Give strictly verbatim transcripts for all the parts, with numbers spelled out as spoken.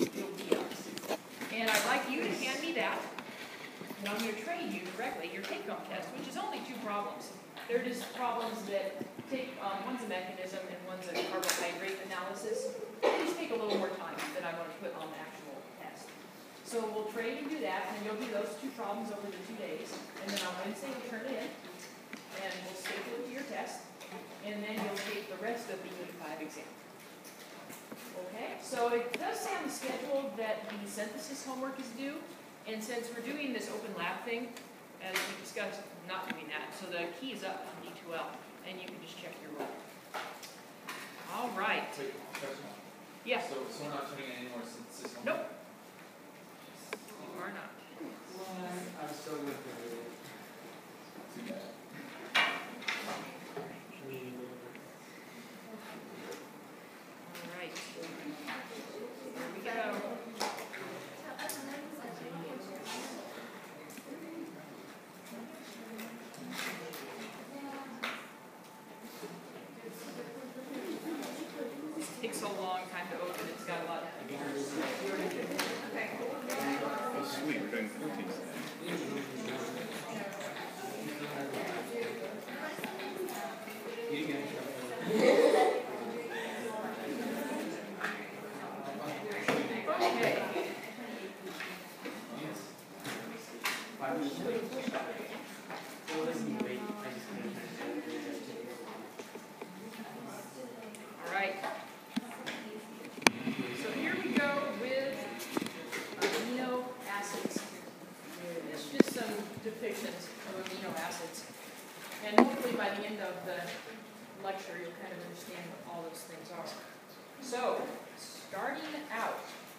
It'll be us. And I'd like you to hand me that. And I'm going to train you directly your take-home test, which is only two problems. They're just problems that take, um, one's a mechanism and one's a carbohydrate analysis. They just take a little more time than I'm going to put on the actual test. So we'll train and do that, and you'll do those two problems over the two days. And then on Wednesday, we'll turn it in, and we'll staple it to your test. And then you'll take the rest of the Unit five exam. Okay, so it does say on the schedule that the synthesis homework is due. And since we're doing this open lab thing, as we discussed, I'm not doing that. So the key is up on D two L, and you can just check your roll. All right. Wait, question. Yeah. So, so we're not turning in any more synthesis homework? Nope. You are not. I'm still with it. Too bad. All right. Here we go. Takes a long time to open. It's got a lot of. Okay. Oh, sweet. We're doing proteins All right. So here we go with amino acids. It's just some depictions of amino acids. And hopefully by the end of the lecture, you'll kind of understand what all those things are. So, starting out,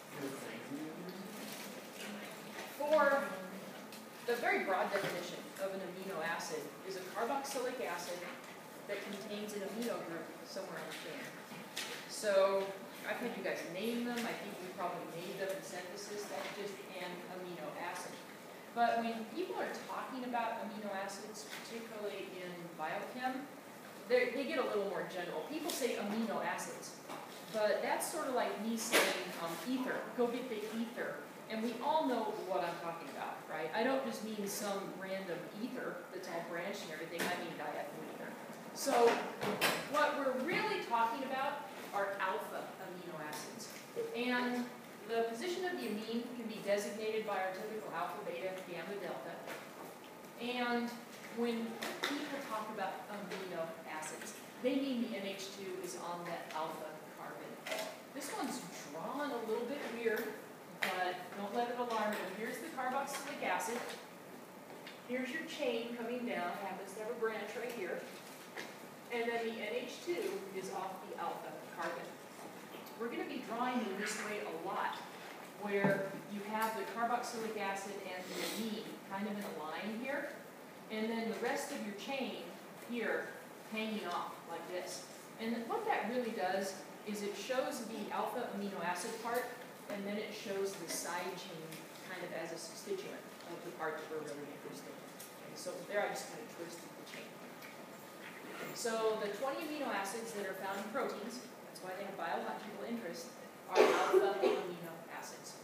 for the very broad definition of an amino acid is a carboxylic acid that contains an amino group somewhere on the chain. So, I've had you guys name them. I think we probably made them in synthesis. That's just an amino acid. But when people are talking about amino acids, particularly in biochem, they get a little more general. People say amino acids, but that's sort of like me saying um, ether. Go get the ether. And we all know what I'm talking about, right? I don't just mean some random ether that's all branched and everything. I mean diethyl ether. So what we're really talking about are alpha amino acids. And the position of the amine can be designated by our typical alpha, beta, gamma, delta. And when people talk about amino acids, they mean the N H two is on that alpha carbon. This one's drawn a little bit weird, but don't let it alarm you. Here's the carboxylic acid. Here's your chain coming down. Happens to have a branch right here. And then the N H two is off the alpha carbon. We're going to be drawing in this way a lot, where you have the carboxylic acid and the amine kind of in a line here, and then the rest of your chain here hanging off like this. And what that really does is it shows the alpha amino acid part, and then it shows the side chain kind of as a substituent of the part that we're really interested in. Okay, so there I just kind of twisted the chain. So the twenty amino acids that are found in proteins, that's why they have biological interest, are alpha amino acids.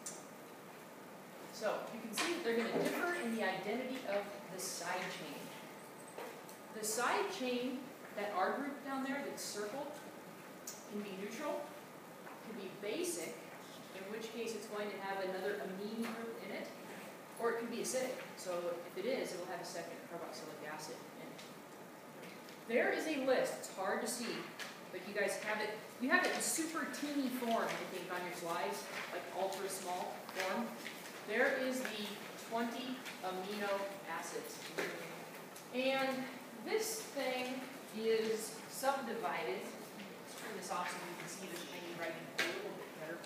So you can see that they're going to differ in the identity of the side chain. The side chain, that R group down there that's circled, can be neutral, can be basic, in which case it's going to have another amine group in it, or it can be acidic. So if it is, it will have a second carboxylic acid in it. There is a list. It's hard to see, but you guys have it. You have it in super teeny form, I think, on your slides, like ultra small form. There is the twenty amino acids. And this thing is subdivided. Let's turn this off so you can see the tiny writing a little bit better.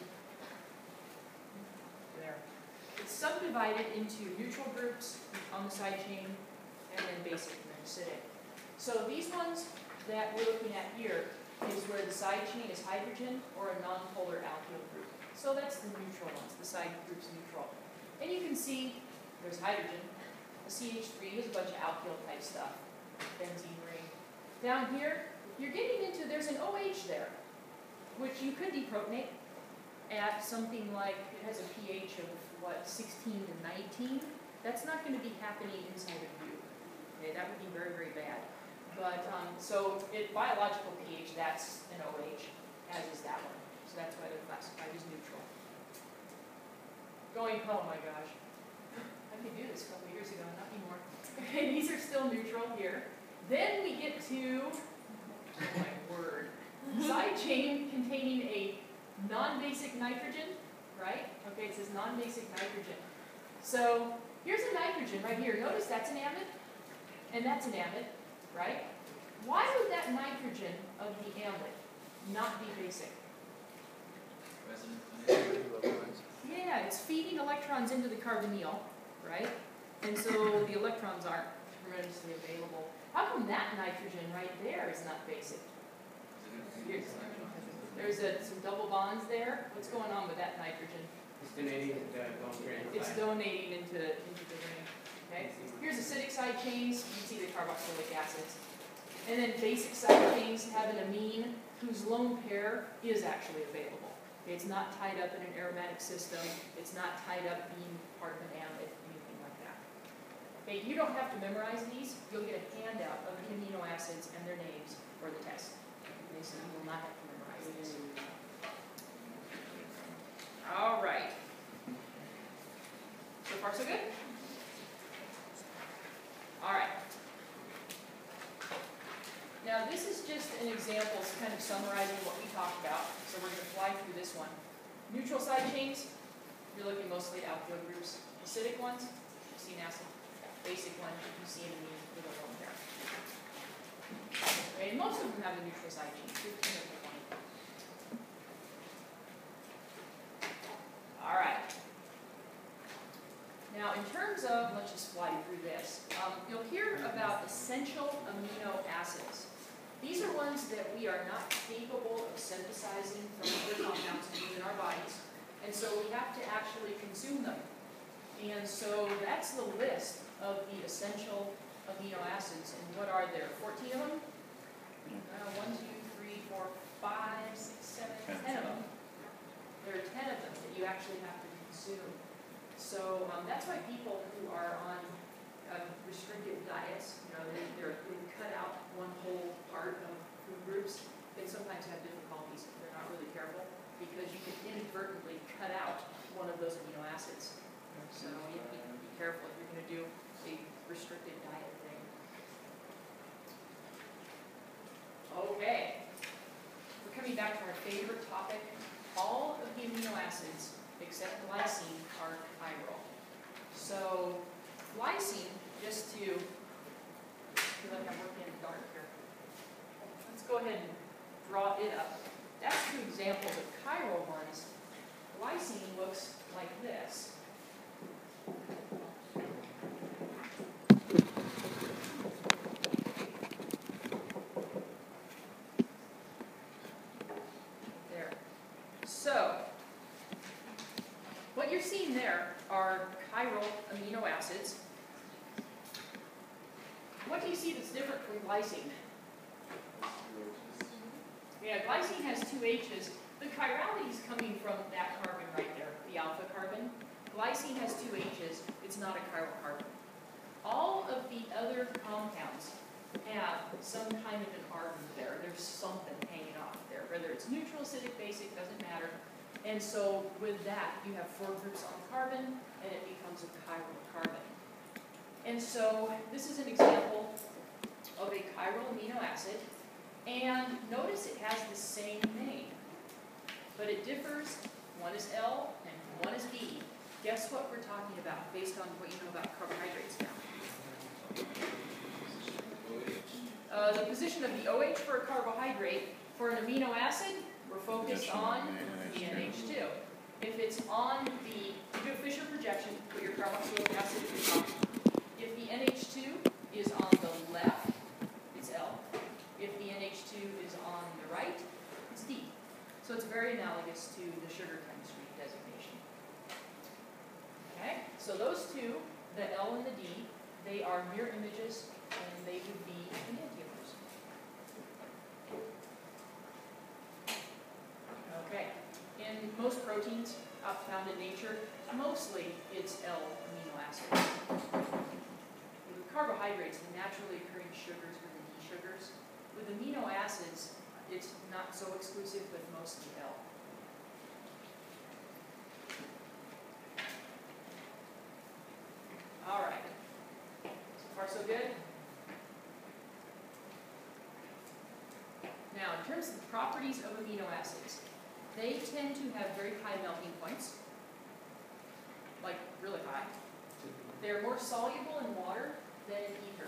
There. It's subdivided into neutral groups on the side chain, and then basic and then acidic. So these ones that we're looking at here is where the side chain is hydrogen or a nonpolar alkyl group. So that's the neutral ones, the side group's neutral. And you can see there's hydrogen, a C H three, there's a bunch of alkyl type stuff, benzene ring. Down here, you're getting into, there's an O H there, which you could deprotonate, at something like, it has a pH of what, sixteen to nineteen, that's not going to be happening inside of you. Okay, that would be very, very bad. But, um, so it, biological pH, that's an O H, as is that one. So that's why they're classified as neutral. Going, oh my gosh. I could do this a couple years ago, not anymore. Okay, these are still neutral here. Then we get to, oh my word, side chain containing a non-basic nitrogen, right? Okay, it says non-basic nitrogen. So here's a nitrogen right here. Notice that's an amide, and that's an amide, right? Why would that nitrogen of the amide not be basic? Yeah, it's feeding electrons into the carbonyl, right? And so the electrons aren't tremendously available. How come that nitrogen right there is not basic? Here's, there's a, some double bonds there. What's going on with that nitrogen? It's donating to the bone grain. It's donating into, into the ring. Okay? Here's acidic side chains. You can see the carboxylic acids. And then basic side chains have an amine whose lone pair is actually available. Okay? It's not tied up in an aromatic system. It's not tied up being part of an amide, anything like that. Okay, you don't have to memorize these. You'll get a handout of the amino acids and their names for the test. Okay, so you will not have to memorize these. All right. So far, so good? All right. Now, this is just an example, kind of summarizing what we talked about. So we're going to fly through this one. Neutral side chains, you're looking mostly at alkyl groups. Acidic ones, you see an acid. Basic one, you see an amine with a lone pair. Okay, and most of them have a neutral side chain, fifteen of the twenty. All right. Now, in terms of, let's just fly through this. Um, you'll hear about essential amino acids. These are ones that we are not capable of synthesizing from other compounds within our bodies, and so we have to actually consume them. And so that's the list of the essential amino acids. And what are there? fourteen of them? Uh, one, two, three, four, five, six, seven, ten of them. There are ten of them that you actually have to consume. So um, that's why people who are on uh, restricted diets, you know, they, they're, they cut out one whole part of food groups, they sometimes have difficulties if they're not really careful, because you can inadvertently cut out one of those amino acids. So you have to be careful if you're going to do a restricted diet thing. Okay. We're coming back to our favorite topic. All of the amino acids, except glycine, are chiral. So glycine, just to feel like I'm working in the dark here, let's go ahead and draw it up. That's two examples of chiral ones. Glycine looks like this. There. So, what you're seeing there are chiral amino acids. What do you see that's different from glycine? Yeah, glycine has two H's. The chirality is coming from that carbon right there, the alpha carbon. Glycine has two H's. It's not a chiral carbon. All of the other compounds have some kind of an argon there. There's something hanging off there. Whether it's neutral, acidic, basic, doesn't matter. And so with that, you have four groups on carbon, and it becomes a chiral carbon. And so this is an example of a chiral amino acid. And notice it has the same name, but it differs. One is L and one is B. Guess what we're talking about based on what you know about carbohydrates now? Uh, the position of the O H for a carbohydrate. For an amino acid, we're focused on the N H two. If it's on the, you do a Fisher projection, put your carboxylic acid at the top. If the N H two is on the left, it's L. If the N H two is on the right, it's D. So it's very analogous to the sugar chemistry designation. Okay, so those two, the L and the D, they are mirror images, and they would be enantiomers. Okay, in most proteins, element uh, found in nature, mostly it's L amino acids. With carbohydrates, the naturally occurring sugars were the D sugars. With amino acids, it's not so exclusive, but mostly L. All right. So far, so good? Now, in terms of the properties of amino acids, they tend to have very high melting points, like really high. They're more soluble in water than in ether.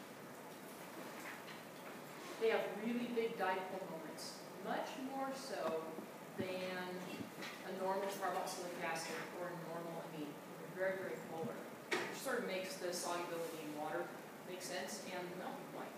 They have really big dipole moments, much more so than a normal carboxylic acid or a normal amine. They're very, very polar, which sort of makes the solubility in water make sense and the melting point.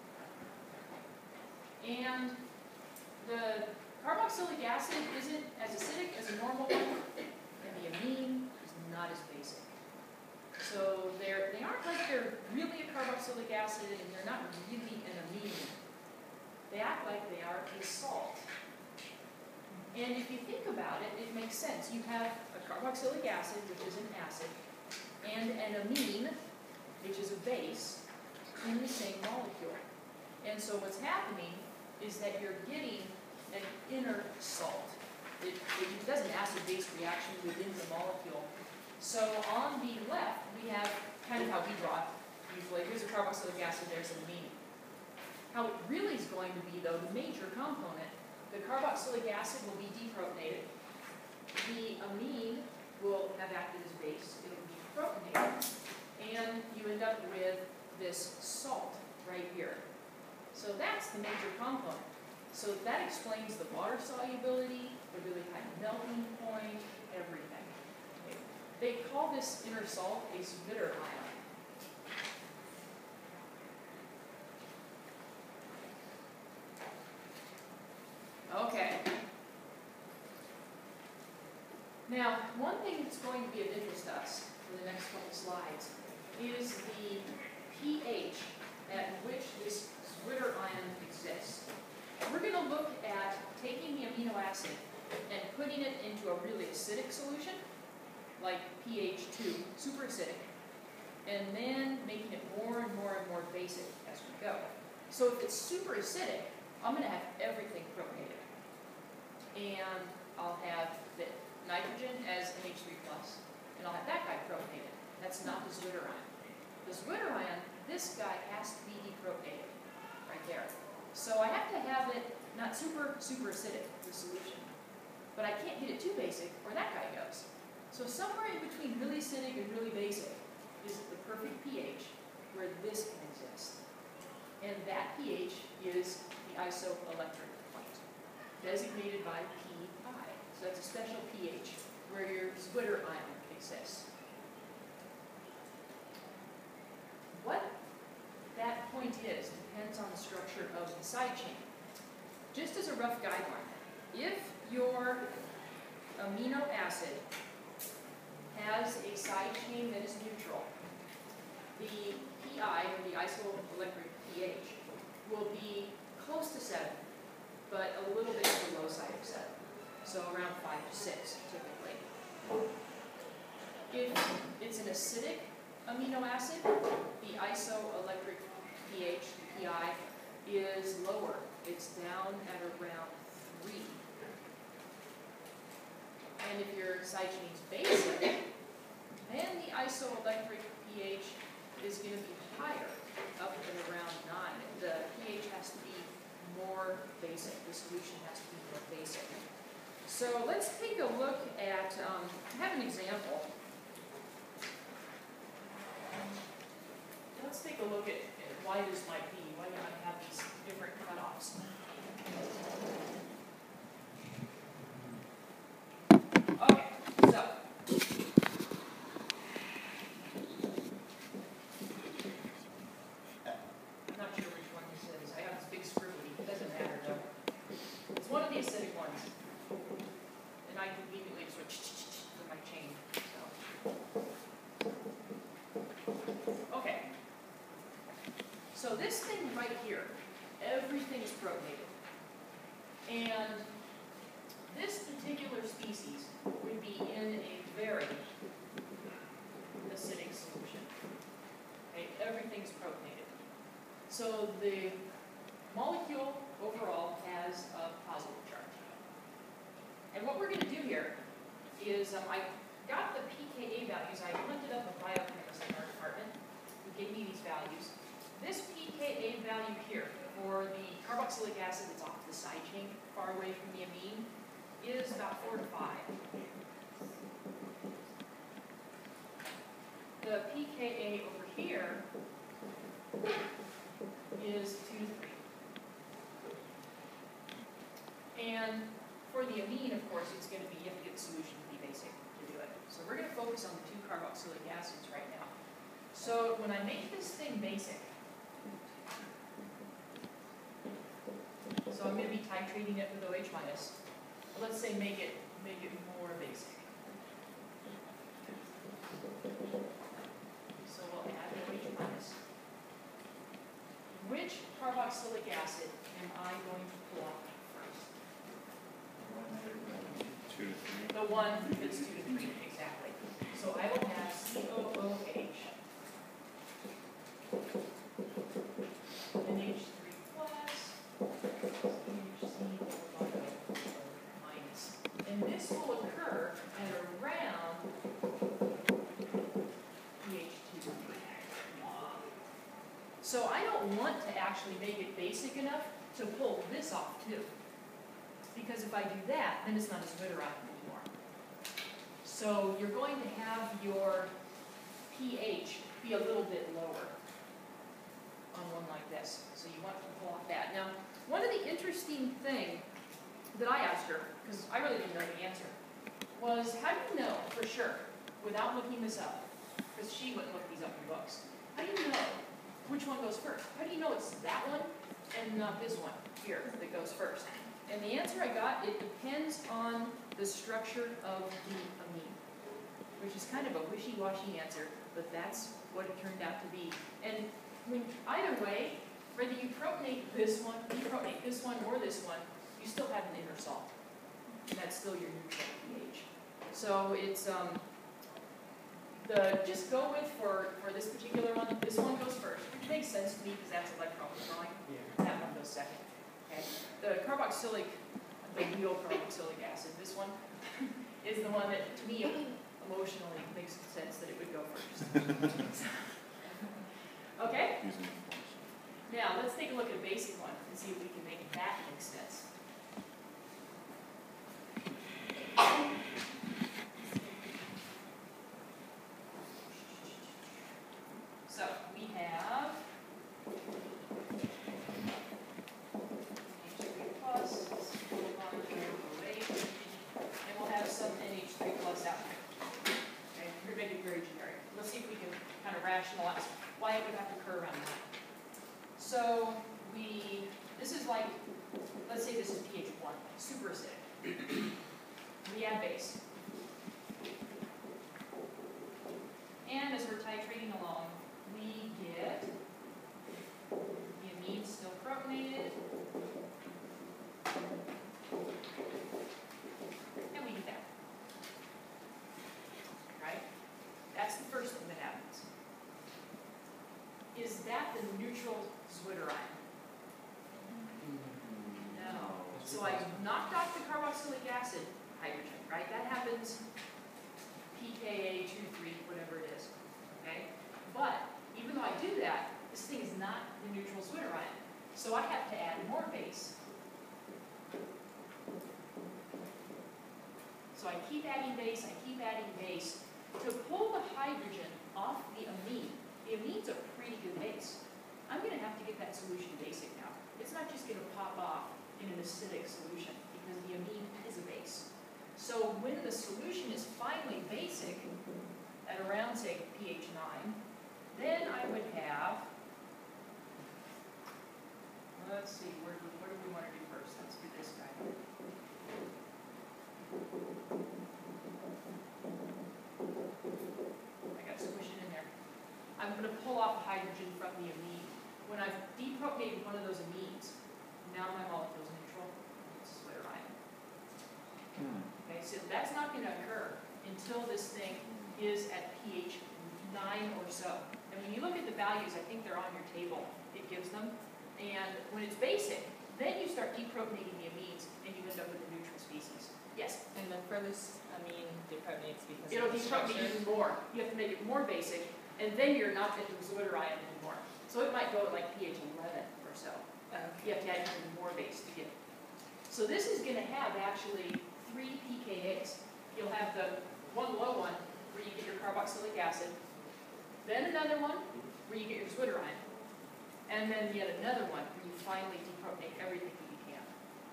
And the carboxylic acid isn't as acidic as a normal one, and the amine is not as basic. So they're, they aren't like they're really a carboxylic acid, and they're not really an amine. They act like they are a salt. And if you think about it, it makes sense. You have a carboxylic acid, which is an acid, and an amine, which is a base, in the same molecule. And so what's happening is that you're getting an inner salt. It, it does an acid-base reaction within the molecule. So on the left, we have kind of how we draw it usually. Here's a carboxylic acid, there's an amine. How it really is going to be, though, the major component, the carboxylic acid will be deprotonated. The amine will have acted as base. It will be protonated. And you end up with this salt right here. So that's the major component. So that explains the water solubility, the really high melting point, everything. Okay. They call this inner salt a Zwitter ion. Okay. Now, one thing that's going to be of interest to us for the next couple slides is the pH at which this Zwitter ion exists. We're going to look at taking the amino acid and putting it into a really acidic solution, like pH two, super acidic, and then making it more and more and more basic as we go. So if it's super acidic, I'm going to have everything protonated. And I'll have the nitrogen as N H three plus, and I'll have that guy protonated. That's not the Zwitter ion. The Zwitter ion, this guy has to be deprotonated, right there. So I have to have it not super, super acidic, the solution. But I can't get it too basic, or that guy goes. So somewhere in between really acidic and really basic is the perfect pH where this can exist. And that pH is the isoelectric point, designated by P I. So that's a special pH where your Zwitter ion exists. What that point is depends on the structure of the side chain. Just as a rough guideline, if your amino acid has a side chain that is neutral, the P I, or the isoelectric pH, will be close to seven, but a little bit on the low side of seven. So around five to six, typically. If it's an acidic amino acid, the isoelectric pH, P I, is lower. It's down at around three. And if your side chain is basic, then the isoelectric pH is going to be higher, up at around nine. The pH has to be more basic. The solution has to be more basic. So let's take a look at, um, I have an example. Let's take a look at, at why this might be, why you might have these different cutoffs. Okay, so. I'm not sure which one this is. I have this big scribbly. It doesn't matter though. It's one of the acidic ones. And I conveniently switch with my chain. So. Okay. So this thing right here, everything is protonated. And this particular species, be in a very acidic solution. Okay, everything's protonated. So the molecule overall has a positive charge. And what we're going to do here is um, I got the pKa values. I hunted up a biochemist in our department who gave me these values. This pKa value here for the carboxylic acid that's off the side chain, far away from the amine, is about four to five. The pKa over here is two to three. And for the amine, of course, it's going to be, you have to get the solution to be basic to do it. So we're going to focus on the two carboxylic acids right now. So when I make this thing basic, so I'm going to be titrating it with OH minus. Let's say make it make it more basic. So we'll add OH minus. Which carboxylic acid am I going to pull off first? Two to three. The one that's two to three, exactly. So I will have C O O H and H three plus, H C minus. And this will occur at around pH two to three. So I don't want to actually make it basic enough to pull this off too. Because if I do that, then it's not a zwitterite anymore. So you're going to have your pH be a little bit lower on one like this. So you want to pull off that. Now, one of the interesting things that I asked her, because I really didn't know the answer, was how do you know for sure, without looking this up, because she wouldn't look these up in books, how do you know which one goes first? How do you know it's that one and not this one here that goes first? And the answer I got, it depends on the structure of the amine, which is kind of a wishy-washy answer, but that's what it turned out to be. And when, either way, whether you protonate this one, deprotonate this one, or this one, you still have an inner salt. And that's still your neutral pH. So it's, um, the just go with, for, for this particular one, this one goes first, which makes sense to me because that's electron withdrawing. Yeah. That one goes second. Okay. The carboxylic, the real carboxylic acid, this one, is the one that, to me, emotionally makes sense that it would go first. Okay? Using the force. Now, let's take a look at a basic one and see if we can make that make sense. So, we have H three plus, and we'll have some N H three plus out here. Okay, we're making it very generic. Let's see if we can kind of rationalize why it would have to occur around that. So we, this is like, let's say this is pH one, super acidic. We add base. And as we're titrating along, we get the amine still protonated. And we get that. Right? That's the first thing that happens. Is that the neutral zwitterine? No. So I knocked off the carboxylic acid hydrogen, right? That happens pKa two three, whatever it is. Okay? But even though I do that, this thing is not the neutral zwitterine. So I have to add more base. So I keep adding base, I keep adding base to pull the hydrogen off the amine. The amine's a pretty good base. I'm going to have to get that solution basic now. It's not just going to pop off in an acidic solution because the amine is a base. So when the solution is finally basic at around, say, pH nine, then I would have, let's see, where do, what do we want to do first? Let's do this guy. I got to squish it in there. I'm going to pull off hydrogen from the amine. When I've deprotonated one of those amines, now my molecule is neutral. It's a zwitterine. Hmm. Okay, so that's not going to occur this thing is at pH nine or so. And when you look at the values, I think they're on your table. It gives them. And when it's basic, then you start deprotonating the amines, and you end up with a neutral species. Yes? And the furthest amine deprotonates because It'll of the deprotonate structure. even more. You have to make it more basic, and then you're not getting the zwitterion anymore. So it might go at like pH eleven or so. Okay. You have to add even more base to get it. So this is going to have actually three P K As. You'll have the one low one where you get your carboxylic acid, then another one where you get your zwitterion, and then yet another one where you finally deprotonate everything that you can.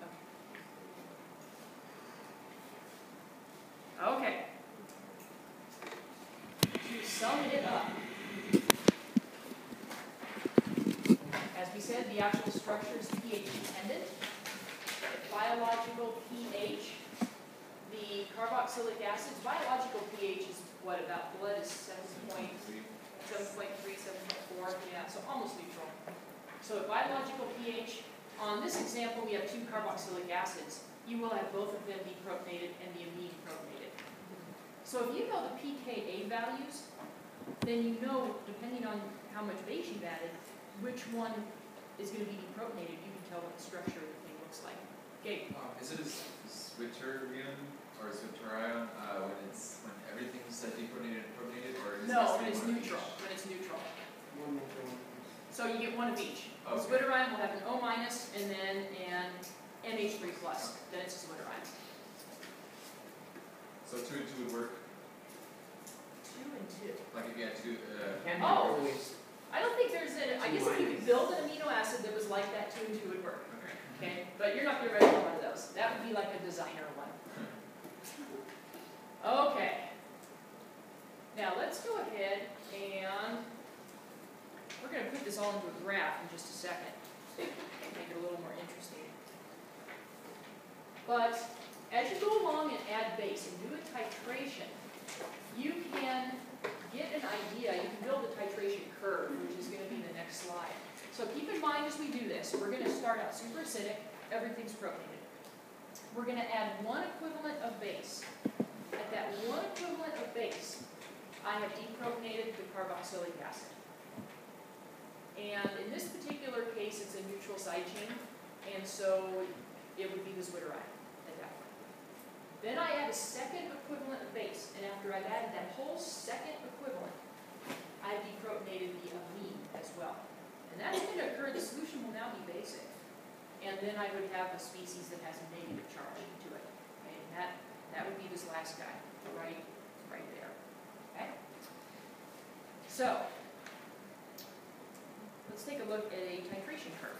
Okay. To sum it up, as we said, the actual structure is pH dependent. Biological pH, the carboxylic acids, biological pH is what, about blood is seven point three, seven point four, yeah, so almost neutral. So at biological pH, on this example we have two carboxylic acids. You will have both of them deprotonated and the amine protonated. So if you know the P K A values, then you know, depending on how much base you've added, which one is going to be deprotonated. You can tell what the structure of the thing looks like. Okay. Um, is it a s- switterion or a switterion uh, when it's when everything's uh, deprotonated and protonated, or is No, it when it's one of neutral. each? When it's neutral. One neutral, one. So you get one of each. Okay. Zwitterion will have an O minus and then an N H three plus. Then it's a zwitterion. So two and two would work. Two and two. Like if you had two. Uh, Can Oh. be always. I don't think there's a, I guess if you could build an amino acid that was like that, two and two would work. okay. Okay, but you're not going to write one of those. That would be like a designer one. Okay. Now let's go ahead and we're going to put this all into a graph in just a second. Make it a little more interesting. But as you go along and add base and do a titration, you can get an idea. You can build a titration curve, which is going to be the next slide. So keep in mind as we do this, we're going to start out super acidic, everything's protonated. We're going to add one equivalent of base. At that one equivalent of base, I have deprotonated the carboxylic acid. And in this particular case, it's a neutral side chain, and so it would be the zwitterion at that point. Then I add a second equivalent of base, and after I've added that whole second equivalent, I've deprotonated the amine as well. And that's going to occur, the solution will now be basic. And then I would have a species that has a negative charge to it. Okay? And that, that would be this last guy, right, right there. Okay? So, let's take a look at a titration curve.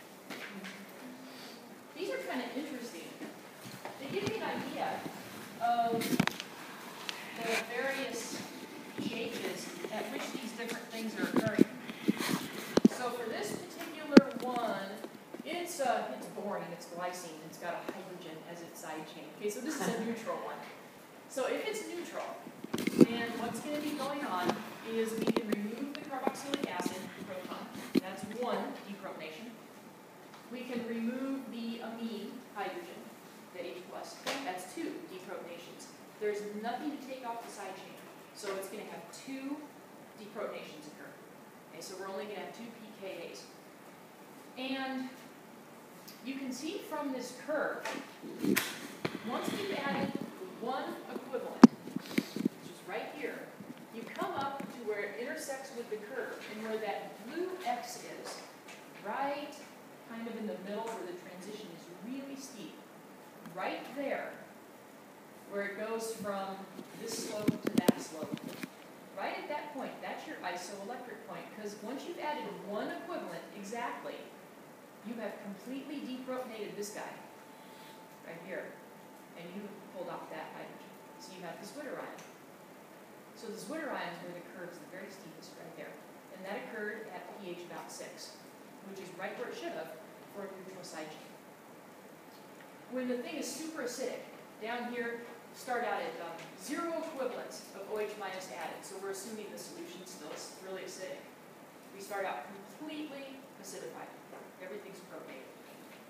These are kind of interesting. They give you an idea of the various stages at which these different things are occurring. So for this particular one, it's uh, it's boring. It's glycine. It's got a hydrogen as its side chain. Okay, so this is a neutral one. So if it's neutral, then what's going to be going on is we can remove the carboxylic acid proton. That's one deprotonation. We can remove the amine hydrogen, the H plus. That's two deprotonations. There's nothing to take off the side chain, so it's going to have two deprotonations occur. Okay, so we're only going to have two P K As. And you can see from this curve, once we've added one equivalent, which is right here, you come up to where it intersects with the curve, and where that blue X is, right kind of in the middle where the transition is really steep, right there, where it goes from this slope to that slope. Right at that point, that's your isoelectric point, because once you've added one equivalent exactly, you have completely deprotonated this guy, right here, and you have pulled off that hydrogen. So you have the zwitterion. So the zwitterion is where the curve is the very steepest right there, and that occurred at pH about six, which is right where it should have for a neutral side chain. When the thing is super acidic, down here, start out at um, zero equivalents of OH minus added, so we're assuming the solution still is really acidic. We start out completely acidified. Everything's protonated.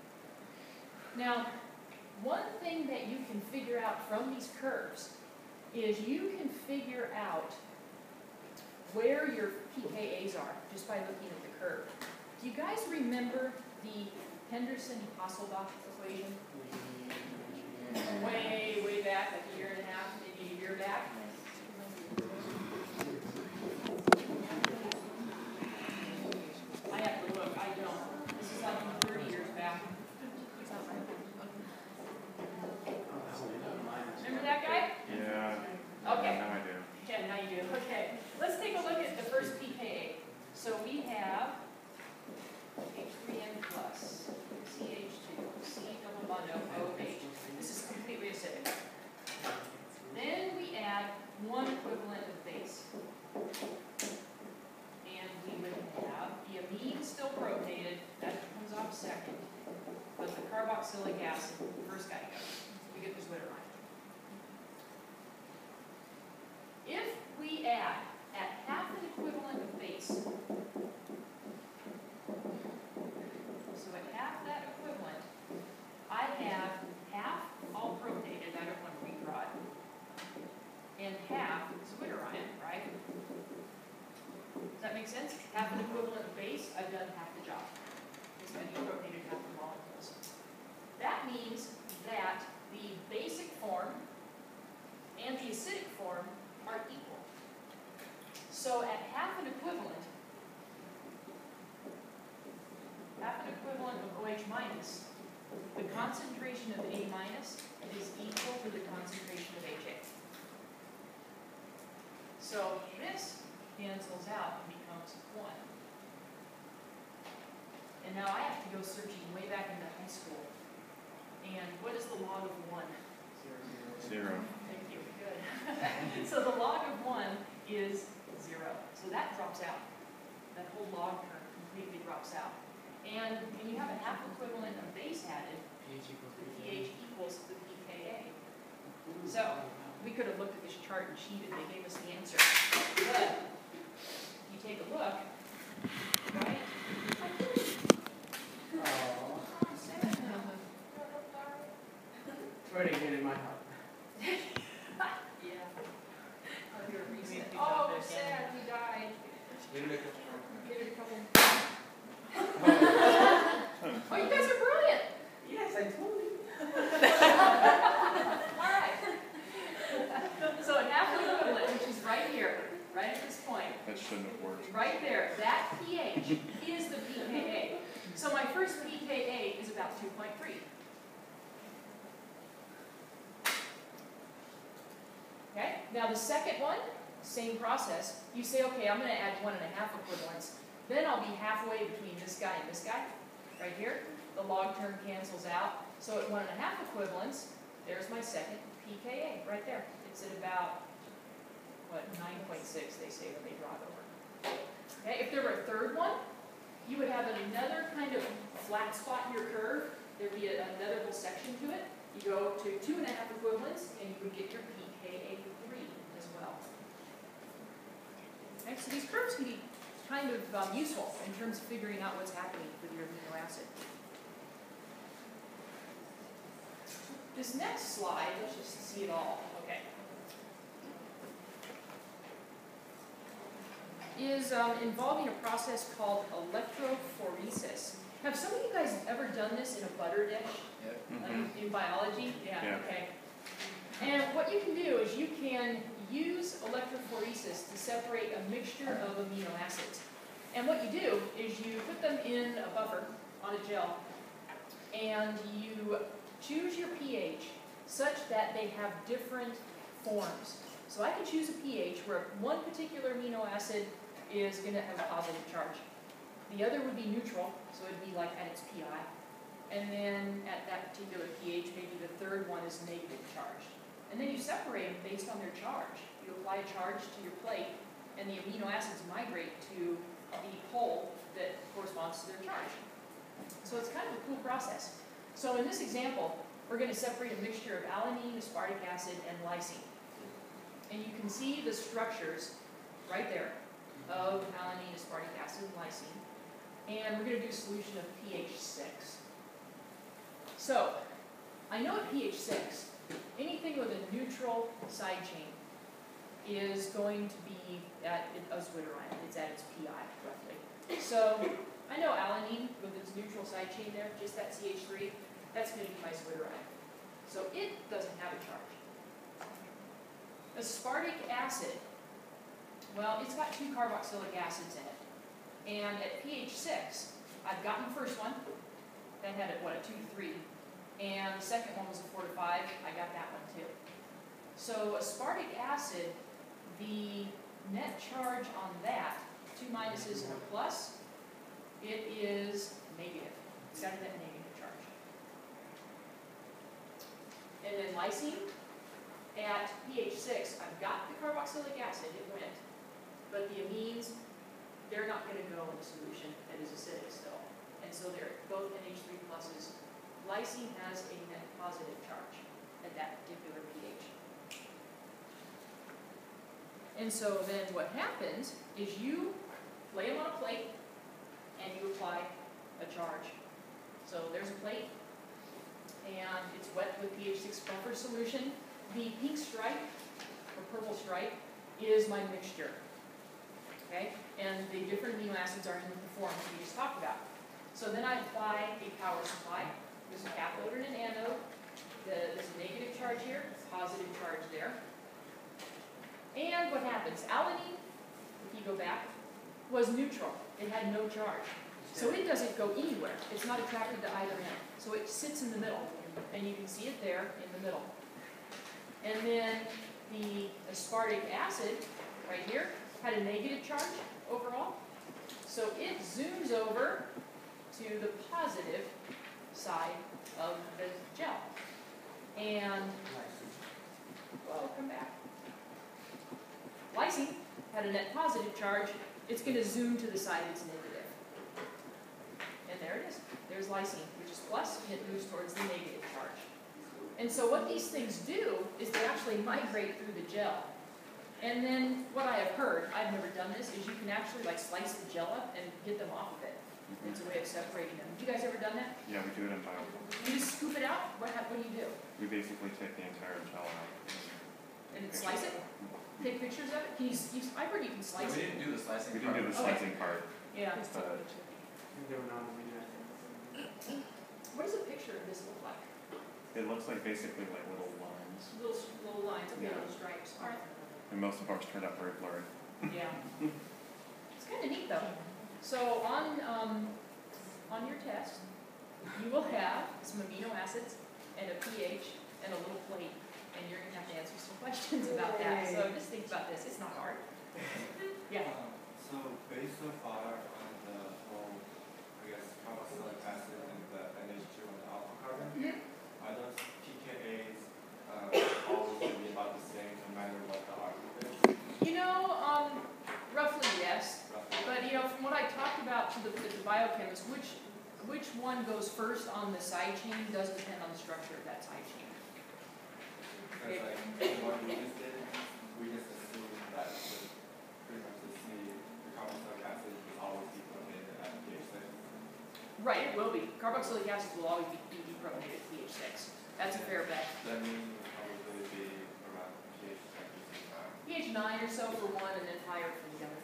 Now, one thing that you can figure out from these curves is you can figure out where your P K As are just by looking at the curve. Do you guys remember the Henderson-Hasselbalch equation? Way, way back, like a year and a half, maybe a year back. I have to look, I don't. This is like thirty years back. Remember that guy? Yeah. Okay. Now I do. Yeah, now you do. Okay. Let's take a look at the first P K A. So we have H three N plus, C H two, C double bond O, OH. This is completely acidic. Then we add one equivalent of base. And we would have the amine still protated, that comes off second. But the carboxylic acid, the first guy goes. We get the zwitterine. If we add at half an equivalent of base, so at half that equivalent, I have half all protated, I don't want to redraw it, and half zwitterion, right? Does that make sense? Half an equivalent of base, I've done half the job. It's going to be protated half the molecules. That means that the basic form and the acidic form are equal. So at half an equivalent, half an equivalent of OH minus, the concentration of A minus is equal to the concentration of H A. So this cancels out and becomes one. And now I have to go searching way back into high school. And what is the log of one? Zero. Thank you, good. So the log of one is zero. So that drops out. That whole log term completely drops out. And when you have a half equivalent of base added, pH equals the pH equals the P K A. So we could have looked at this chart and cheated. They gave us the answer. But if you take a look, right? Oh. Try it again in my house. Yeah. Oh, you're recent. We Oh, jumped sad, again. we died. Give it a Give it a couple. Oh, you guys are brilliant. Yes, I told you. All right. So at half the equivalent, which is right here, right at this point, That shouldn't have worked. right there, that pH is the P K A. So my first P K A is about two point three. Okay, now the second one, same process. You say, okay, I'm going to add one and a half equivalents. Then I'll be halfway between this guy and this guy, right here. The log term cancels out. So at one and a half equivalents, there's my second P K A right there. It's at about, what, nine point six, they say when they draw it over. Okay, if there were a third one, you would have another kind of flat spot in your curve. There'd be a, another little section to it. You go to two and a half equivalents, and you would get your P K A three as well. Okay, so these curves can be kind of um, useful in terms of figuring out what's happening with your amino acid. This next slide, let's just see it all. Okay. Is um, involving a process called electrophoresis. Have some of you guys ever done this in a butter dish? Yep. Like Mhm. in biology? Yeah, Yeah. okay. And what you can do is you can use electrophoresis to separate a mixture of amino acids. And what you do is you put them in a buffer on a gel, and you choose your pH such that they have different forms. So I can choose a pH where one particular amino acid is going to have a positive charge. The other would be neutral, so it would be like at its P I. And then at that particular pH, maybe the third one is negative charged. And then you separate them based on their charge. You apply a charge to your plate, and the amino acids migrate to the pole that corresponds to their charge. So it's kind of a cool process. So in this example, we're going to separate a mixture of alanine, aspartic acid, and lysine. And you can see the structures right there of alanine, aspartic acid, and lysine. And we're going to do a solution of pH six. So, I know at pH six, anything with a neutral side chain is going to be at a zwitterion. It's at its pi, roughly. So I know alanine, with its neutral side chain there, just that C H three, that's going to be my zwitterion. So it doesn't have a charge. Aspartic acid, well, it's got two carboxylic acids in it. And at pH six, I've gotten the first one. That had a, what, a two to three. And the second one was a four to five. I got that one too. So aspartic acid, the net charge on that, two minuses and a plus, it is negative. It's got a net negative charge. And then lysine, at pH six, I've got the carboxylic acid, it went. But the amines, they're not going to go in a solution that is acidic still. And so they're both N H three pluses. Lysine has a net positive charge at that particular pH. And so then what happens is you lay them on a plate and you apply a charge. So there's a plate and it's wet with pH six buffer solution. The pink stripe or purple stripe is my mixture. Okay? And the different amino acids are in the form that we just talked about. So then I apply a power supply. There's a cathode and an anode. The, there's a negative charge here, positive charge there. And what happens? Alanine, if you go back, was neutral. It had no charge. So it doesn't go anywhere. It's not attracted to either end. So it sits in the middle. And you can see it there in the middle. And then the aspartic acid, right here, had a negative charge overall. So it zooms over to the positive side of the gel. And, well, come back. Lysine had a net positive charge. It's going to zoom to the side that's negative. And there it is. There's lysine, which is plus, and it moves towards the negative charge. And so what these things do is they actually migrate through the gel. And then what I have heard, I've never done this, is you can actually like slice the gel up and get them off of it. It's a way of separating them. Have you guys ever done that? Yeah, we do it in Biochemistry. You just scoop it out? What, what do you do? We basically take the entire gel out. And slice it? Take pictures of it? Can you, you, I've heard you can Yeah, slice we it. didn't do the slicing We didn't do part. the slicing part, Yeah. but They were not amino acids. What does a picture of this look like? it looks like basically like little lines. Little, little lines, okay, Yeah. little stripes. All right. And most of ours turned out very blurry. Yeah. It's kind of neat though. So on, um, on your test, you will have some amino acids and a pH and a little plate. And you're going to have to answer some questions about that. So just think about this. It's not hard. Yeah. Um, so based so far on the whole, I guess, carboxylic acid and the N H two and the alpha carbon, Mhm. are those P K As um, always going to be about the same no matter what the R group is? You know, um, roughly yes. Roughly? But you know, from what I talked about to the, with the biochemist, which which one goes first on the side chain does depend on the structure of that side chain. Because like what we just did, we just assumed that the, pretty much the C, the carboxylic acid is always deprotonated at pH six. Right, it will be. Carboxylic acid will always be deprotonated at pH six. That's a fair bet. That means it would probably be around pH like nine. pH nine or so for one, and then higher for the other.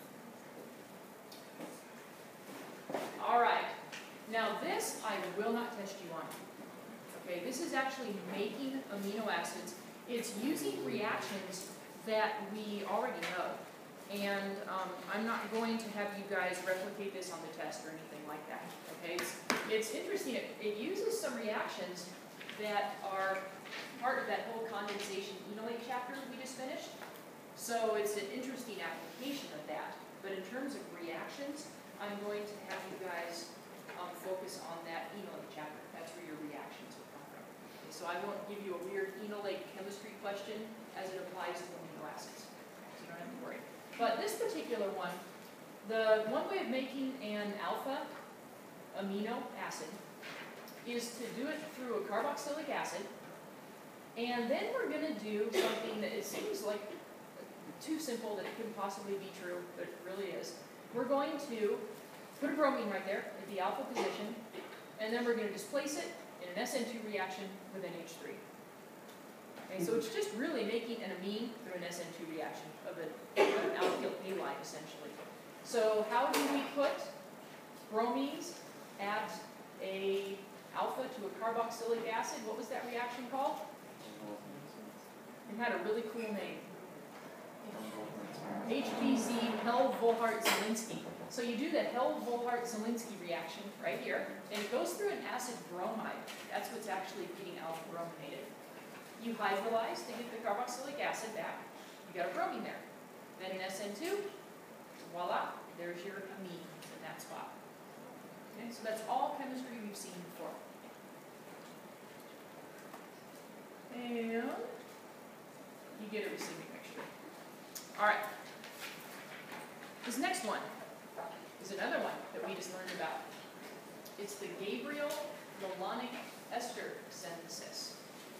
All right. Now this I will not test you on. Okay, this is actually making amino acids. It's using reactions that we already know. And um, I'm not going to have you guys replicate this on the test or anything like that. Okay, it's, it's interesting. It, it uses some reactions that are part of that whole condensation enolate chapter we just finished. So it's an interesting application of that. But in terms of reactions, I'm going to have you guys um, focus on that enolate chapter. That's where your reactions will come from. Okay, so I won't give you a weird enolate chemistry question as it applies to amino acids. So you don't have to worry. But this particular one, the one way of making an alpha amino acid is to do it through a carboxylic acid. And then we're going to do something that it seems like too simple that it couldn't possibly be true, but it really is. We're going to put a bromine right there at the alpha position, and then we're going to displace it in an S N two reaction with N H three. Okay, so it's just really making an amine through an S N two reaction of an, of an alkyl halide, essentially. So how do we put bromines at a alpha to a carboxylic acid? What was that reaction called? It had a really cool name. H B Z, Hell-Volhart-Zelinsky. So you do the Hell-Volhart-Zelinsky reaction right here, and it goes through an acid bromide. That's what's actually getting alpha brominated. You hydrolyze to get the carboxylic acid back. You got a bromine there. Then an S N two, voila, there's your amine in that spot. Okay, so that's all chemistry we've seen before. And you get a receiving mixture. All right. This next one is another one that we just learned about. It's the Gabriel-Malonic ester synthesis.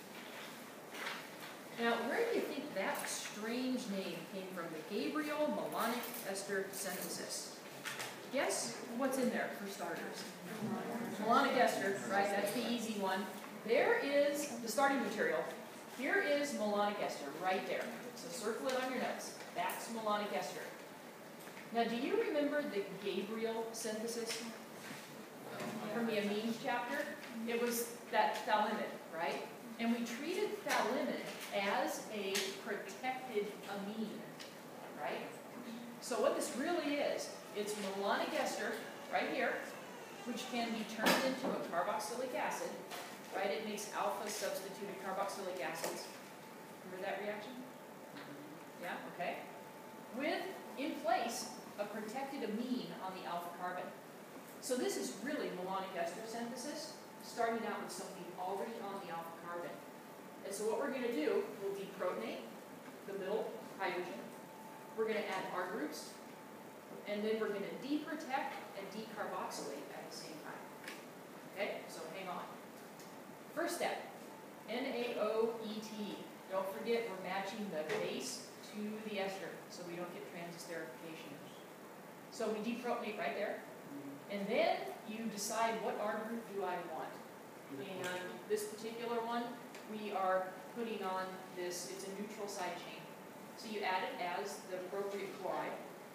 Now, where do you think that strange name came from, the Gabriel-Malonic ester synthesis? Guess what's in there, for starters? Malonic ester, right? That's the easy one. There is the starting material. Here is malonic ester, right there. So circle it on your notes. That's malonic ester. Now, do you remember the Gabriel synthesis from the amines chapter? It was that phthalimide, right? And we treated phthalimide as a protected amine, right? So what this really is, it's malonic ester, right here, which can be turned into a carboxylic acid, right? It makes alpha substituted carboxylic acids. Remember that reaction? Yeah, okay. With, in place, a protected amine on the alpha carbon. So this is really malonic ester synthesis, starting out with something already on the alpha carbon. And so what we're going to do, we'll deprotonate the middle hydrogen. We're going to add R groups, and then we're going to deprotect and decarboxylate at the same time. Okay, so hang on. First step, N A O E T. Don't forget we're matching the base to the ester, so we don't get transesterification. So we deprotonate right there, and then you decide what R group do I want. And this particular one, we are putting on this, it's a neutral side chain. So you add it as the appropriate chloride.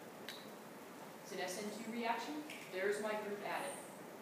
It's an S N two reaction. There's my group added.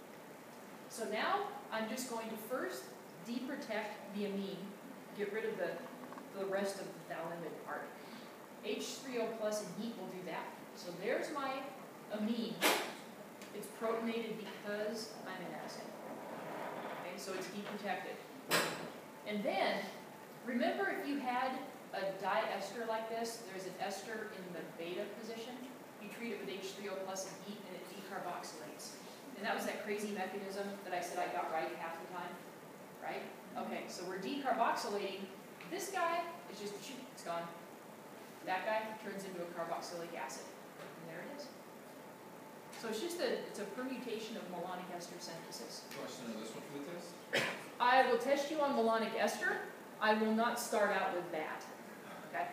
So now I'm just going to first deprotect the amine, get rid of the, the rest of the phthalimide part. H three O plus and heat will do that. So there's my amine. It's protonated because I'm an acid. Okay, so it's deprotected. And then, remember if you had a diester like this, there's an ester in the beta position, you treat it with H three O plus and heat and it decarboxylates. And that was that crazy mechanism that I said I got right half the time, right? Okay, so we're decarboxylating. This guy is just, shoot, it's gone. That guy turns into a carboxylic acid. And there it is. So it's just a, it's a permutation of malonic ester synthesis. Question on this one for the test? I will test you on malonic ester. I will not start out with that. Okay?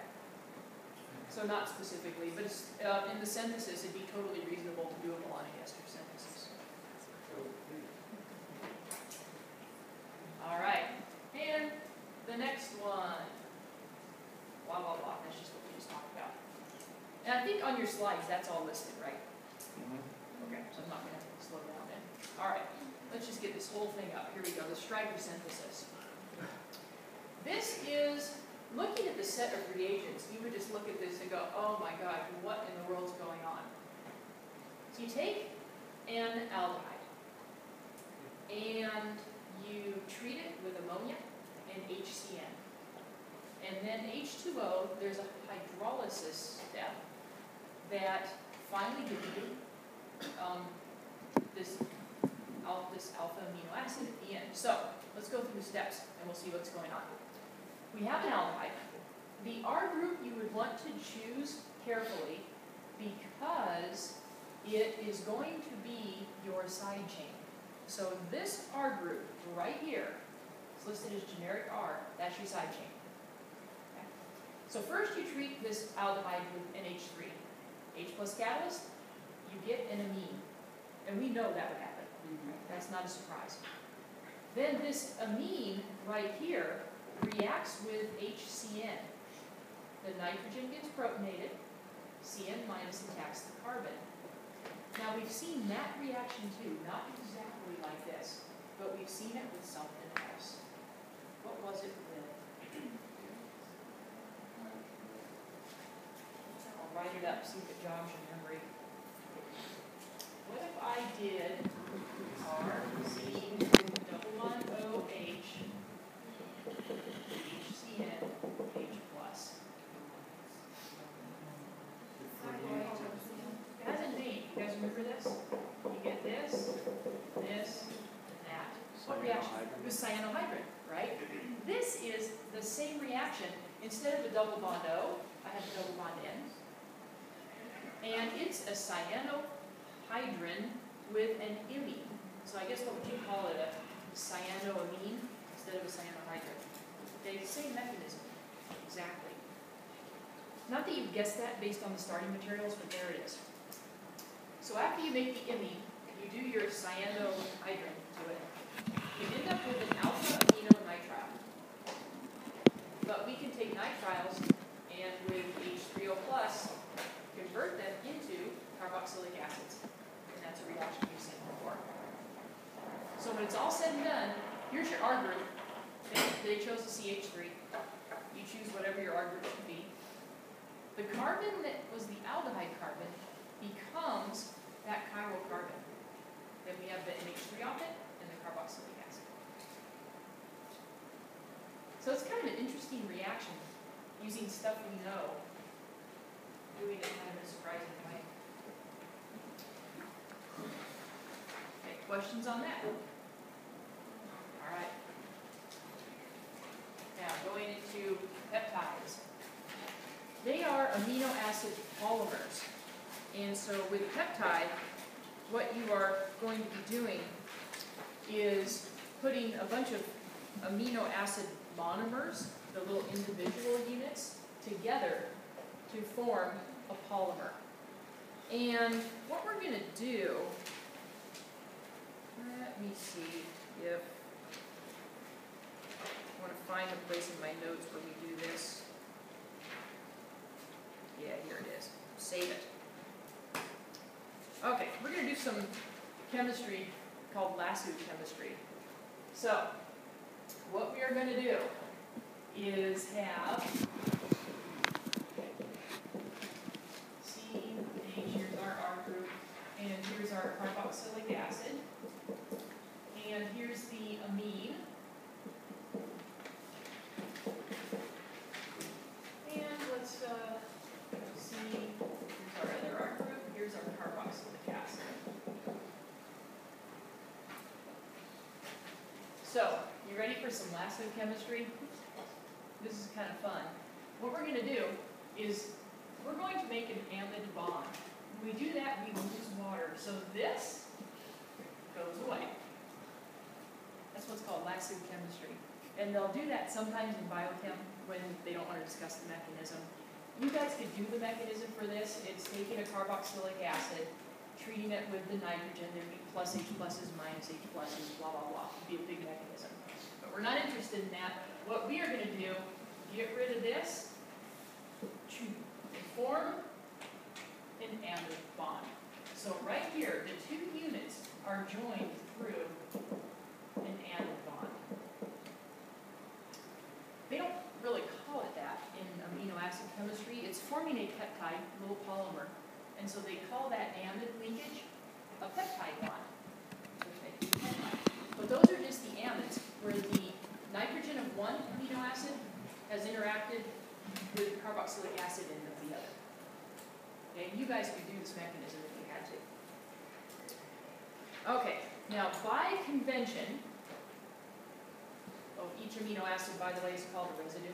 So not specifically, but it's, uh, in the synthesis, it'd be totally reasonable to do a malonic ester synthesis. All right. And the next one. Blah, blah, blah. That's just what we just talked about. And I think on your slides, that's all listed, right? Okay, so I'm not going to slow down then. All right, let's just get this whole thing up. Here we go, the Stryker synthesis. This is, looking at the set of reagents, you would just look at this and go, oh my God, what in the world's going on? So you take an aldehyde, and you treat it with ammonia and H C N. And then H two O, there's a hydrolysis step that finally gives you Um, this, al this alpha amino acid at the end. So let's go through the steps and we'll see what's going on. We have an aldehyde. The R group you would want to choose carefully because it is going to be your side chain. So this R group right here is listed as generic R. That's your side chain. Okay. So first you treat this aldehyde with N H three. H plus catalyst, you get an amine. And we know that would happen. That's not a surprise. Then this amine right here reacts with H C n. The nitrogen gets protonated, C n minus attacks the carbon. Now we've seen that reaction too, not exactly like this, but we've seen it with something else. What was it with? I'll write it up, see if it jogs your memory. What if I did R, C, double bond O, H, H C n, H plus? It has a name. You guys remember this? You get this, this, and that. What reaction? It was cyanohydrin, right? This is the same reaction. Instead of a double bond O, I have a double bond N. And it's a cyanohydrin with an imine. So I guess what would you call it? A cyanoamine instead of a cyanohydrin. Okay, same mechanism. Exactly. Not that you've guessed that based on the starting materials, but there it is. So after you make the imine, you do your cyanohydrin to it. You end up with an alpha amino nitrile. But we can take nitriles and with H three O plus, convert them into carboxylic acids. And that's a reaction we've seen before. So when it's all said and done, here's your R group. They, they chose the C H three. You choose whatever your R group should be. The carbon that was the aldehyde carbon becomes that chiral carbon. Then we have the N H three off it and the carboxylic acid. So it's kind of an interesting reaction using stuff we know, doing it kind of in a surprising way. Okay, questions on that? All right. Now going into peptides. They are amino acid polymers. And so with peptide, what you are going to be doing is putting a bunch of amino acid monomers, the little individual units, together to form a polymer. And what we're going to do, let me see if I want to find a place in my notes where we do this. Yeah, here it is. Save it. Okay, we're going to do some chemistry called lasso chemistry. So, what we are going to do is have C, H, here's our R group, and here's our carboxylic acid, and here's the amine. And let's uh, see, here's our other R group, here's our carboxylic acid. So, you ready for some lasso chemistry? This is kind of fun. What we're going to do is we're going to make an amide bond. When we do that, we lose water. So this goes away. That's what's called lasso chemistry. And they'll do that sometimes in biochem when they don't want to discuss the mechanism. You guys could do the mechanism for this. It's taking a carboxylic acid, treating it with the nitrogen. There'd be plus H pluses, minus H pluses, blah, blah, blah. It'd be a big mechanism. But we're not interested in that. What we are going to do, get rid of this, to form an amide bond. So right here, the two units are joined through an amide bond. They don't really call it that in amino acid chemistry. It's forming a peptide, a little polymer. And so they call that amide linkage a peptide bond. Okay. But those are just the amides, where the nitrogen of one amino acid has interacted with carboxylic acid in the other. Okay, you guys could do this mechanism if you had to. Okay, now by convention, oh, each amino acid, by the way, is called a residue.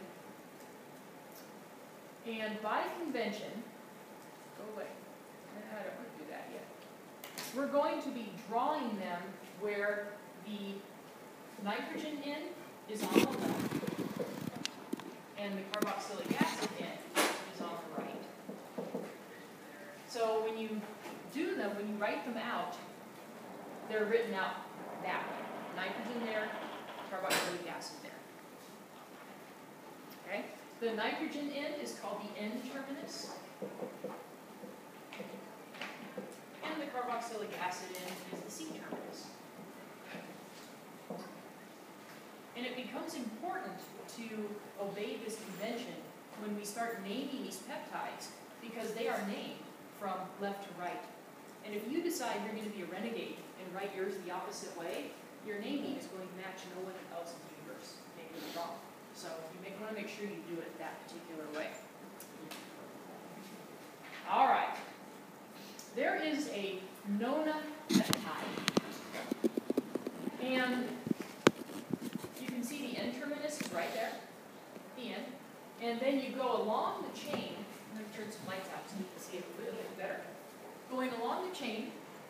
And by convention, go away. I don't want to do that yet. We're going to be drawing them where the nitrogen end is on the left and the carboxylic acid end is on the right. So when you do them, when you write them out, they're written out that way. Nitrogen there, carboxylic acid there. The nitrogen end is called the N-terminus. And the carboxylic acid end is the C-terminus. And it becomes important to obey this convention when we start naming these peptides, because they are named from left to right. And if you decide you're going to be a renegade and write yours the opposite way, your naming is going to match no one else in the universe. Maybe it's wrong. So you may want to make sure you do it that particular way. All right. There is a nonapeptide. And you can see the N-terminus is right there, the end. And then you go along the chain. I'm going to turn some lights out so you can see it a little bit better. Going along the chain,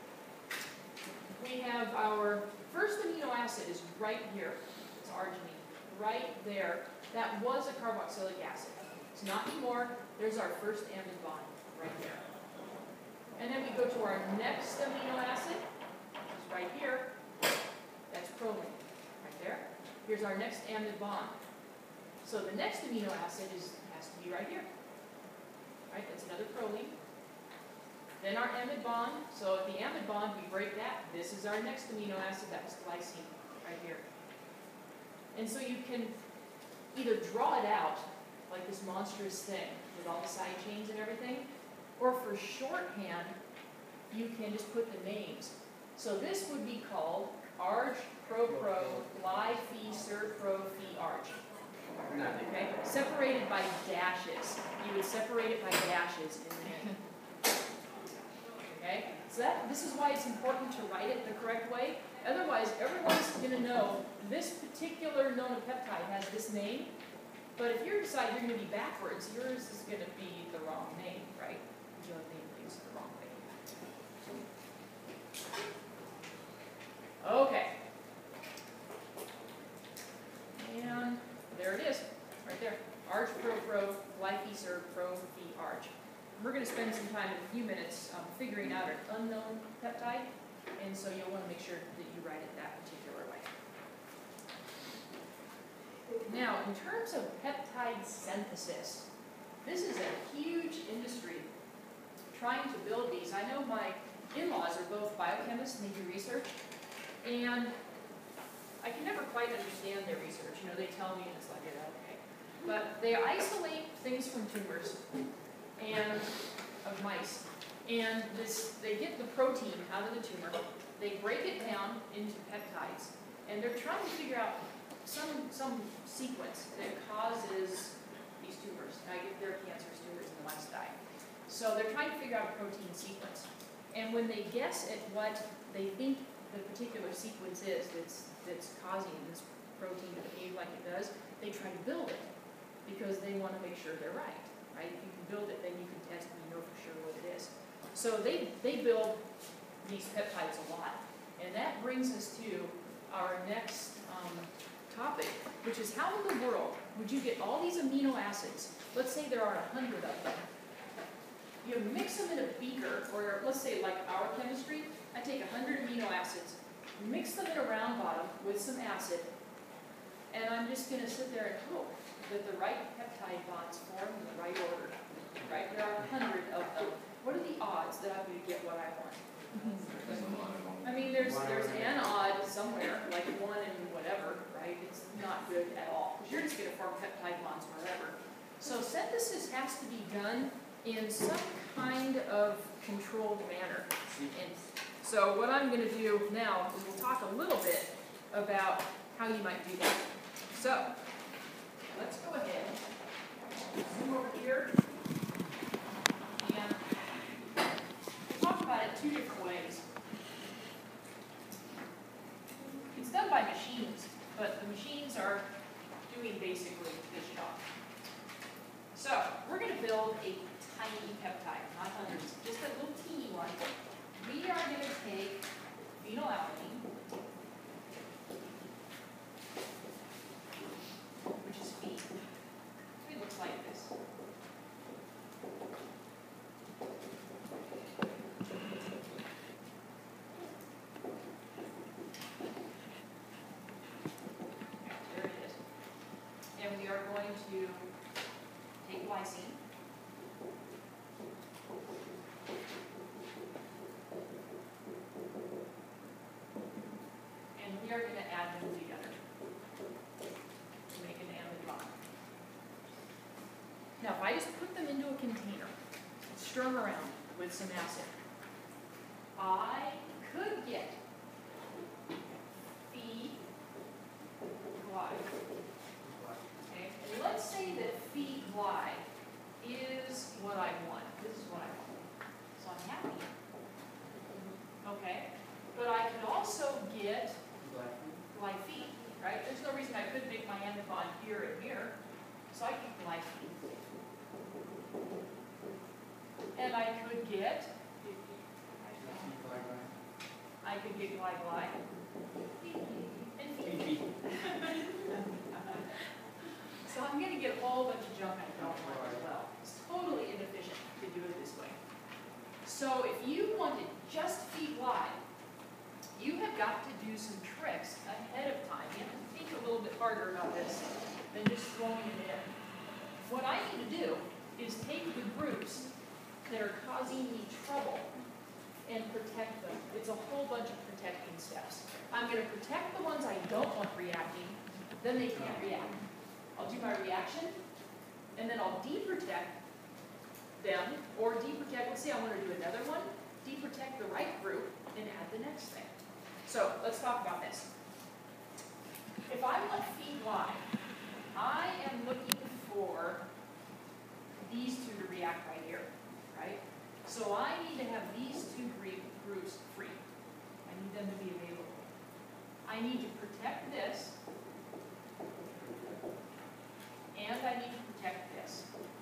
we have our first amino acid is right here. It's arginine, right there. That was a carboxylic acid. It's not anymore. There's our first amide bond right there. And then we go to our next amino acid, which is right here. That's proline, right there. Here's our next amide bond. So the next amino acid is has to be right here. Right? That's another proline. Then our amide bond. So at the amide bond, we break that. This is our next amino acid. That was glycine, right here. And so you can either draw it out like this monstrous thing with all the side chains and everything, or for shorthand, you can just put the names. So this would be called arg pro pro gly phi sur pro phi arg. Okay, separated by dashes. You would separate it by dashes in the name. Okay, so that this is why it's important to write it the correct way. Otherwise, everyone's going to know this particular nonapeptide has this name, but if you decide you're going to be backwards, yours is going to be the wrong name, right? You'll name things the wrong way. Okay. And there it is, right there. Arg pro pro, gly phi sur pro phi arg. We're going to spend some time in a few minutes um, figuring out an unknown peptide, and so you'll want to make sure that you write it that particular way. Now, in terms of peptide synthesis, this is a huge industry trying to build these. I know my in-laws are both biochemists and they do research, and I can never quite understand their research. You know, they tell me and it's like, yeah, okay. But they isolate things from tumors and of mice. And this, they get the protein out of the tumor, they break it down into peptides, and they're trying to figure out some, some sequence that causes these tumors. Now, they're cancerous tumors and the mice die. So they're trying to figure out a protein sequence. And when they guess at what they think the particular sequence is that's, that's causing this protein to behave like it does, they try to build it because they want to make sure they're right. Right? If you can build it, then you can test and you know for sure what it is. So they, they build these peptides a lot. And that brings us to our next um, topic, which is how in the world would you get all these amino acids? Let's say there are a hundred of them. You mix them in a beaker, or let's say like our chemistry, I take a hundred amino acids, mix them in a round bottom with some acid, and I'm just going to sit there and hope that the right peptide bonds form in the right order. Right? There are a hundred of them. What are the odds that I'm going to get what I want? There's a lot of them. I mean, there's there's an odd somewhere, like one in whatever, right? It's not good at all, because you're just going to form peptide bonds wherever. So synthesis has to be done in some kind of controlled manner. And so what I'm going to do now is we'll talk a little bit about how you might do that. So let's go ahead, zoom over here, and we'll talk about it two different ways. It's done by machines, but the machines are doing basically this job. So we're going to build a tiny peptide, not hundreds, just a little teeny one. We are going to take phenylalanine, which is phe. It looks like this. There it is. And we are going to glycine. And we are going to add them together to make an amide bond. Now, if I just put them into a container, stir them around with some acid, I could get phi glide. Okay, and let's say that phi glide is what I want. This is what I want. So I'm happy. Okay, but I could also get glyphene, right? There's no reason I couldn't make my amide bond here and here. So I get glyphene. And I could get, I could get gly-gly and phi. So I'm going to get a whole bunch of junk I don't want as well. It's totally inefficient to do it this way. So if you wanted just phi-gly, you have got to do some tricks ahead of time. You have to think a little bit harder about this than just throwing it in. What I need to do is take the groups that are causing me trouble and protect them. It's a whole bunch of protecting steps. I'm going to protect the ones I don't want reacting, then they can't react. I'll do my reaction, and then I'll deprotect them, or deprotect, let's say I want to do another one, deprotect the right group, and add the next thing. So let's talk about this. If I want phi-gly, I am looking for these two to react right here, right? So I need to have these two groups free. I need them to be available. I need to protect this, and I need to protect this.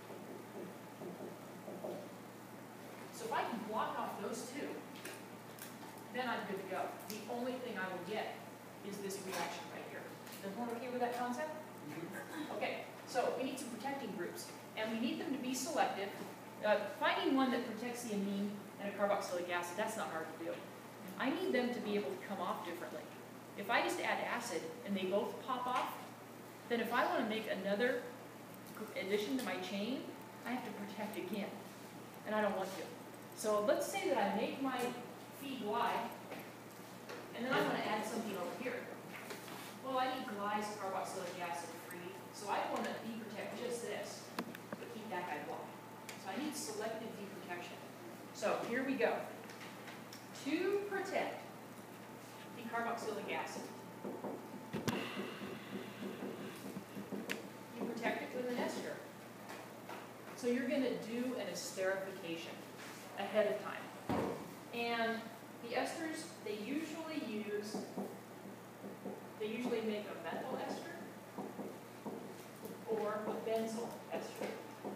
So if I can block off those two, then I'm good to go. The only thing I will get is this reaction right here. Is everyone okay with that concept? Okay, so we need some protecting groups, and we need them to be selective. Uh, finding one that protects the amine and a carboxylic acid, that's not hard to do. I need them to be able to come off differently. If I just add acid and they both pop off, then if I want to make another addition to my chain, I have to protect again, and I don't want to. So let's say that I make my phi-gly, and then I want to add something over here. Well, I need gly's carboxylic acid free, so I want to deprotect just this, but keep that guy blocked. So I need selective deprotection. So here we go. To protect the carboxylic acid, you protect it with an ester. So you're going to do an esterification ahead of time. And the esters, they usually use, they usually make a methyl ester or a benzyl ester.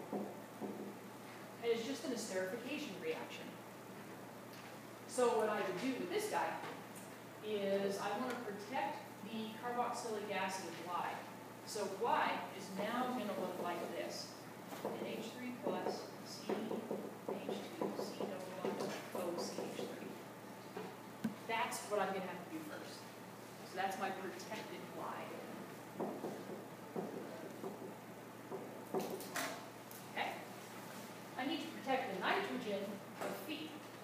And it's just an esterification reaction. So what I would do with this guy is I want to protect the carboxylic acid of gly. So gly is now going to look like this. N H three plus C H two C double bond O C H three. That's what I'm going to have to do first. So that's my protected gly. Okay? I need to protect the nitrogen of phi.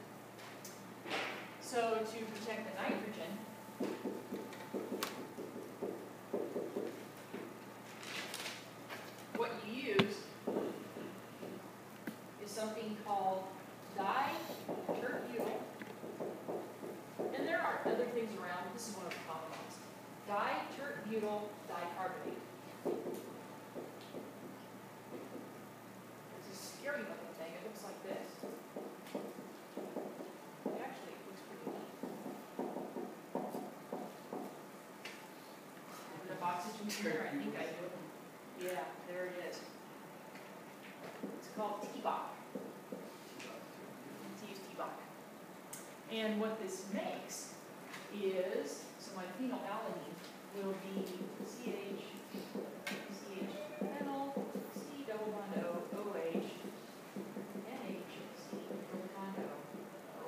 So to protect the nitrogen, what you use is something called di-terbutyl. And there are other things around, this is one of the common ones. Di-terbutyl dicarbonate. It's a scary looking thing, it looks like this. Actually, it looks pretty neat. The oxygen here, I think I do. Yeah, there it is. It's called T-Bach. Let's use T-Bach. And what this makes is, so my phenylalanine will be C H, C H phenyl, C double bond O, OH, N H, C double bond O, O.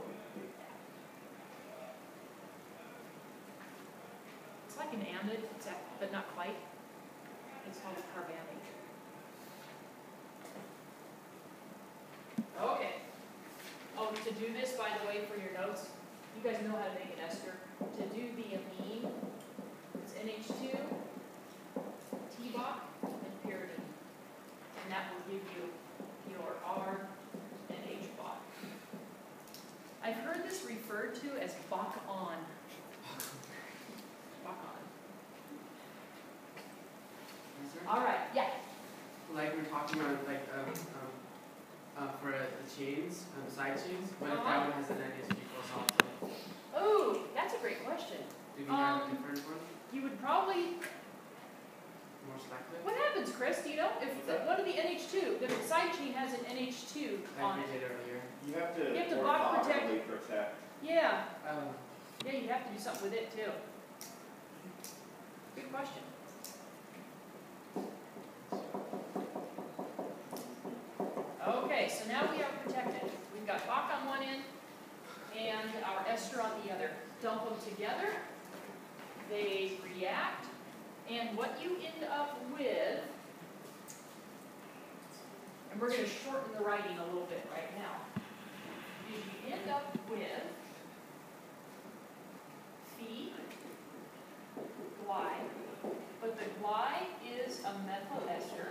It's like an amide, except, but not quite. It's called carbamate. do this, by the way, for your notes, you guys know how to make an ester. To do the amine, it's N H two, T-Boc, and pyridine. And that will give you your R and H-Boc. I've heard this referred to as Boc-on. Boc-on. Yes, sir? All right, yeah. Like we're talking about, like, um, um, uh, for the chains, um, side chains, what if Uh-huh. that one has an N H two plus also? Oh, that's a great question. Do we have Um, a different one, You would probably, more selective? what happens, Chris, do you know? If the, one of the N H two, the side chain has an N H two on Like we it. did earlier. You have to You have to block protect. orthogonally protect. Yeah, Um, yeah, you have to do something with it too. Good question. Okay, so now we are protected. We've got Boc on one end and our ester on the other. Dump them together, they react, and what you end up with, and we're going to shorten the writing a little bit right now, is you end up with phi gly, but the gly is a methyl ester.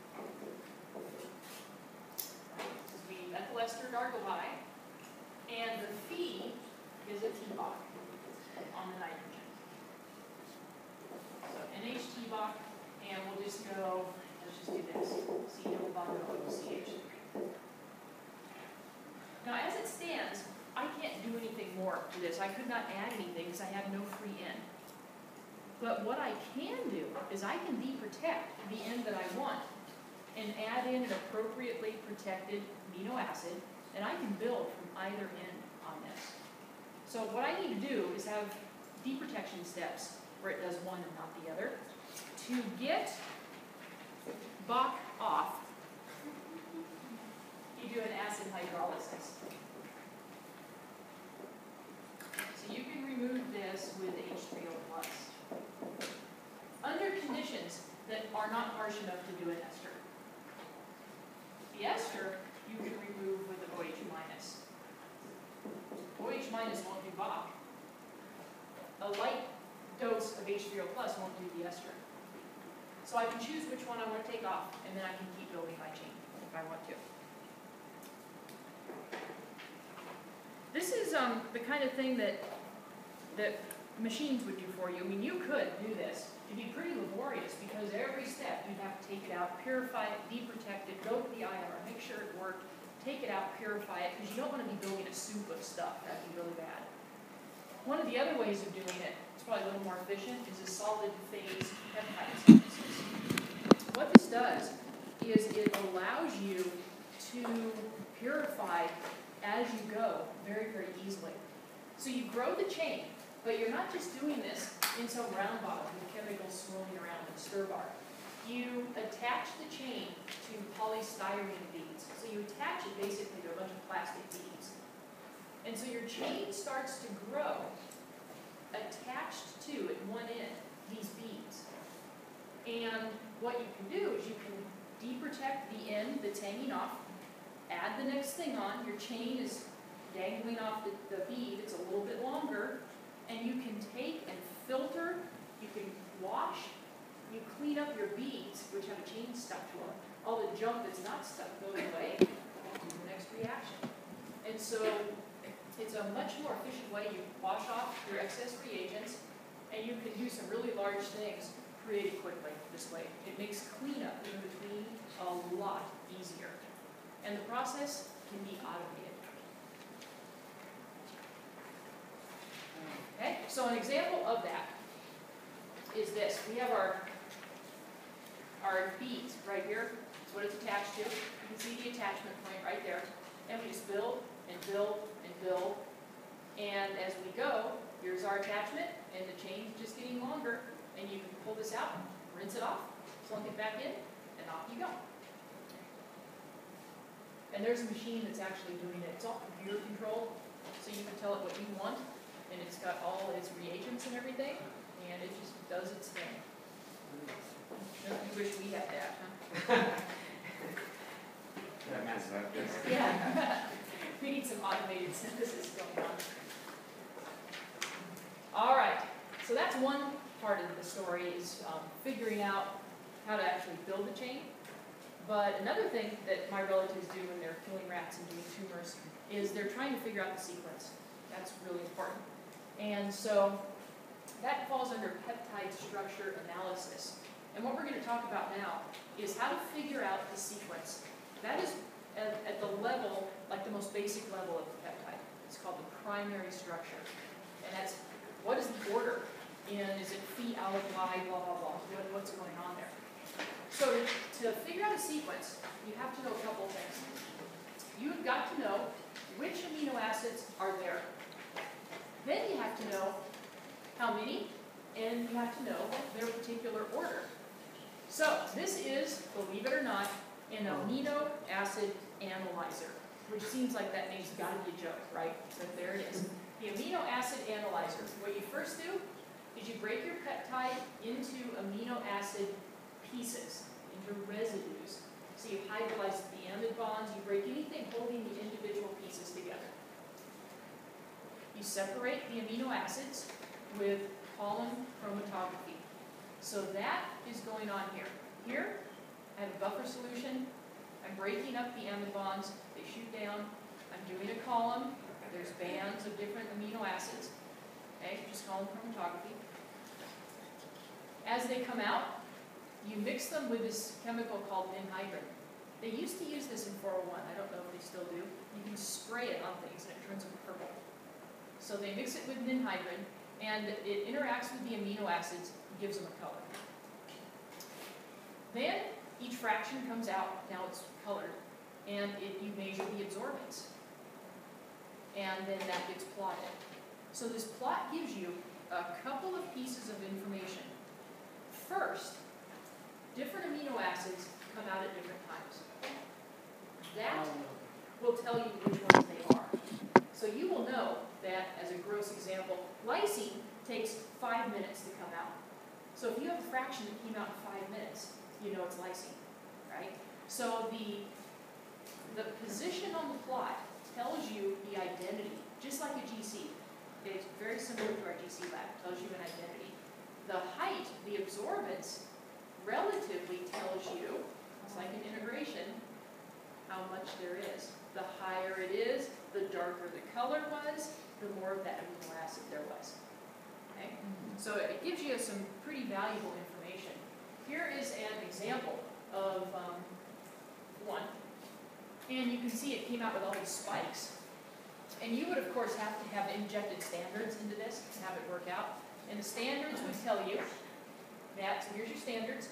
We methyl estered our gly, and the phi is a T-Boc on the nitrogen. So N H T-Boc, and we'll just go, let's just do this, C double bond O C H three. Now as it stands, I can't do anything more to this. I could not add anything because I have no free end. But what I can do is I can deprotect the end that I want and add in an appropriately protected amino acid, and I can build from either end on this. So what I need to do is have deprotection steps where it does one and not the other. To get Boc off, you do an acid hydrolysis. So you can remove this with H three O plus. Under conditions that are not harsh enough to do an ester. The ester you can remove with an OH minus. OH minus won't do Boc. A light dose of H three O plus won't do the ester. So I can choose which one I want to take off, and then I can keep building my chain if I want to. This is um, the kind of thing that that machines would do for you. I mean, you could do this. It'd be pretty laborious because every step you'd have to take it out, purify it, deprotect it, go to the I R, make sure it worked, take it out, purify it, because you don't want to be building a soup of stuff. That'd be really bad. One of the other ways of doing it, it's probably a little more efficient, is a solid phase peptide synthesis. What this does is it allows you to purify as you go very, very easily. So you grow the chain, but you're not just doing this in some round bottle with chemicals swirling around in a stir bar. You attach the chain to polystyrene beads. So you attach it basically to a bunch of plastic beads. And so your chain starts to grow attached to, at one end, these beads. And what you can do is you can deprotect the end that's hanging off, add the next thing on, your chain is dangling off the, the bead, it's a little bit longer, and you can take and filter, you can wash, you clean up your beads, which have a chain stuck to them. All the junk that's not stuck goes away, do the next reaction. And so it's a much more efficient way. You wash off your excess reagents, and you can do some really large things pretty quickly this way. It makes cleanup in between a lot easier. And the process can be automated. Okay, so an example of that is this. We have our, our beads right here. That's what it's attached to. You can see the attachment point right there. And we just build and build and build. And as we go, here's our attachment, and the chain's just getting longer. And you can pull this out, rinse it off, plunk it back in, and off you go. And there's a machine that's actually doing it. It's all computer controlled, so you can tell it what you want, and it's got all its reagents and everything, and it just does its thing. I wish we had that, huh? That massive. Yeah. We need some automated synthesis going on. All right, so that's one part of the story is um, figuring out how to actually build a chain. But another thing that my relatives do when they're killing rats and doing tumors is they're trying to figure out the sequence. That's really important. And so that falls under peptide structure analysis. And what we're going to talk about now is how to figure out the sequence. That is at, at the level, like the most basic level of the peptide. It's called the primary structure. And that's, what is the order? And is it phi, aleph, Y, blah, blah, blah. What, what's going on there? So to, to figure out a sequence, you have to know a couple things. You've got to know which amino acids are there. Then you have to know how many, and you have to know their particular order. So this is, believe it or not, an amino acid analyzer, which seems like that name's got to be a joke, right? But there it is. The amino acid analyzer. What you first do is you break your peptide into amino acid pieces, into residues. So you hydrolyze the amide bonds, you break anything holding the individual pieces together. You separate the amino acids with column chromatography. So that is going on here. Here, I have a buffer solution. I'm breaking up the amide bonds. They shoot down. I'm doing a column. There's bands of different amino acids. Okay, just column chromatography. As they come out, you mix them with this chemical called ninhydrin. They used to use this in four oh one. I don't know if they still do. You can spray it on things and it turns them purple. So they mix it with ninhydrin, and it interacts with the amino acids and gives them a color. Then each fraction comes out, now it's colored, and it, you measure the absorbance. And then that gets plotted. So this plot gives you a couple of pieces of information. First, different amino acids come out at different times. That will tell you which ones they are. So you will know that, as a gross example, lysine takes five minutes to come out. So if you have a fraction that came out in five minutes, you know it's lysine, right? So the, the position on the plot tells you the identity, just like a G C. It's very similar to our G C lab. It tells you an identity. The height, the absorbance, relatively tells you, it's like an integration, how much there is. The higher it is, the darker the color was, the more of that amino acid there was. Okay? So it gives you some pretty valuable information. Here is an example of um, one. And you can see it came out with all these spikes. And you would, of course, have to have injected standards into this to have it work out. And the standards would tell you that, so here's your standards.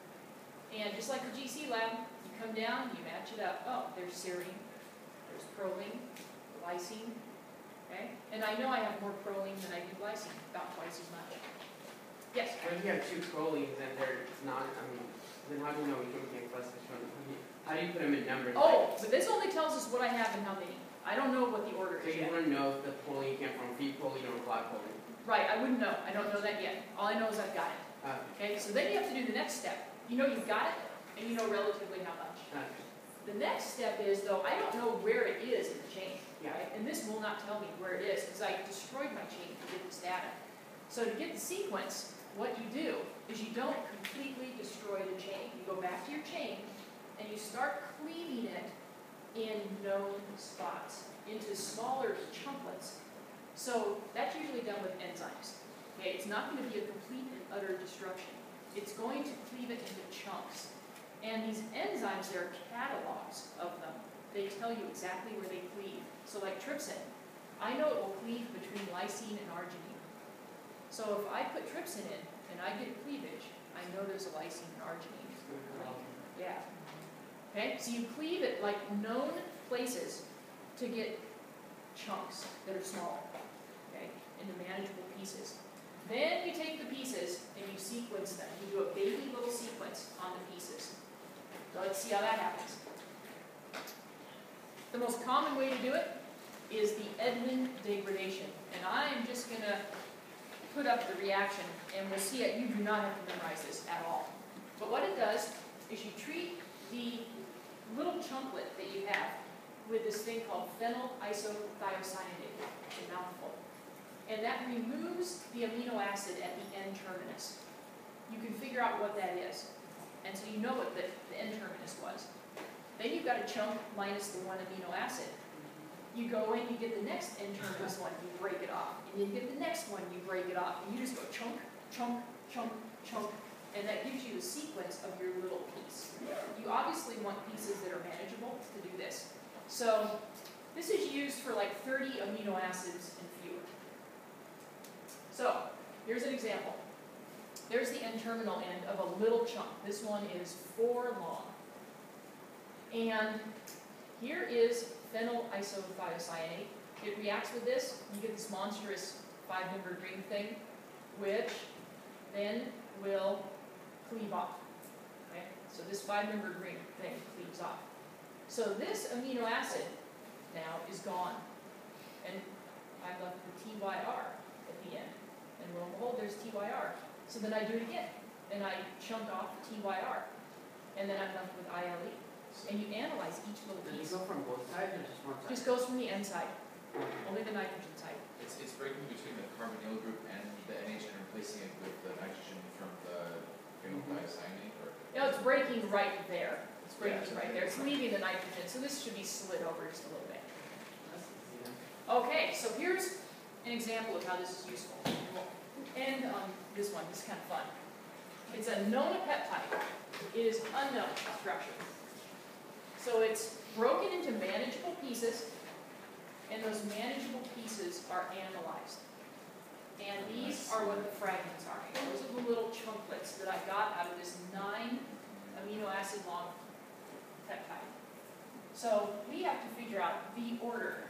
And just like the G C lab, you come down, you match it up. Oh, there's serine, there's proline, lysine. Okay? And I know I have more proline than I do lysine, about twice as much. Yes? When you have two prolines and they're not, I mean, then how do you know which one came first? Which one? How do you put them in numbers? Oh, but this only tells us what I have and how many. I don't know what the order So is you yet. want to know if the proline came from phi proline or glycoline. Right, I wouldn't know. I don't know that yet. All I know is I've got it. Uh, Okay, so then you have to do the next step. You know you've got it, and you know relatively how much. uh, The next step is, though, I don't know where it is in the chain. Yeah. Right? And this will not tell me where it is, because I destroyed my chain to get this data. So to get the sequence, what you do is you don't completely destroy the chain. You go back to your chain, and you start cleaving it in known spots, into smaller chunklets. So that's usually done with enzymes. Okay, it's not going to be a complete and utter destruction. It's going to cleave it into chunks. And these enzymes, there are catalogs of them. They tell you exactly where they cleave. So like trypsin, I know it will cleave between lysine and arginine. So if I put trypsin in and I get cleavage, I know there's a lysine and arginine link. Yeah. Okay, so you cleave it like known places to get chunks that are small, okay, into manageable pieces. Then you take the pieces and you sequence them. You do a baby little sequence on the pieces. So let's see how that happens. The most common way to do it is the Edman degradation. And I'm just going to put up the reaction, and we'll see it. You do not have to memorize this at all. But what it does is you treat the little chunklet that you have with this thing called phenyl isothiocyanate. It's a mouthful. And that removes the amino acid at the N-terminus. You can figure out what that is. And so you know what the, the N-terminus was. Then you've got a chunk minus the one amino acid. You go in, you get the next N-terminus one, you break it off. And you get the next one, you break it off. And you just go chunk, chunk, chunk, chunk. And that gives you the sequence of your little piece. You obviously want pieces that are manageable to do this. So this is used for like thirty amino acids and fewer. So here's an example. There's the N-terminal end of a little chunk. This one is four long. And here is phenyl isothiocyanate. It reacts with this. You get this monstrous five-membered ring thing, which then will cleave off. Okay? So this five-membered ring thing cleaves off. So this amino acid now is gone. And I'm left with T Y R at the end. And lo and behold, there's T Y R. So then I do it again. And I chunk off the T Y R. And then I'm left with I L E. And you analyze each little Does it piece. go from both sides or just one side? Just goes from the N side, only the nitrogen side. It's, it's breaking between the carbonyl group and the N H and replacing it with the nitrogen from the phenyl thiocyanate, or? You know, it's breaking right there. It's breaking Yeah. right there. It's leaving the nitrogen. So this should be slid over just a little bit. That's easy then. Okay, so here's an example of how this is useful. And we'll end on this one. This is kind of fun. It's a known peptide. It is unknown structure. So it's broken into manageable pieces, and those manageable pieces are analyzed. And these are what the fragments are. Those are the little chunklets that I got out of this nine amino acid long peptide. So we have to figure out the order.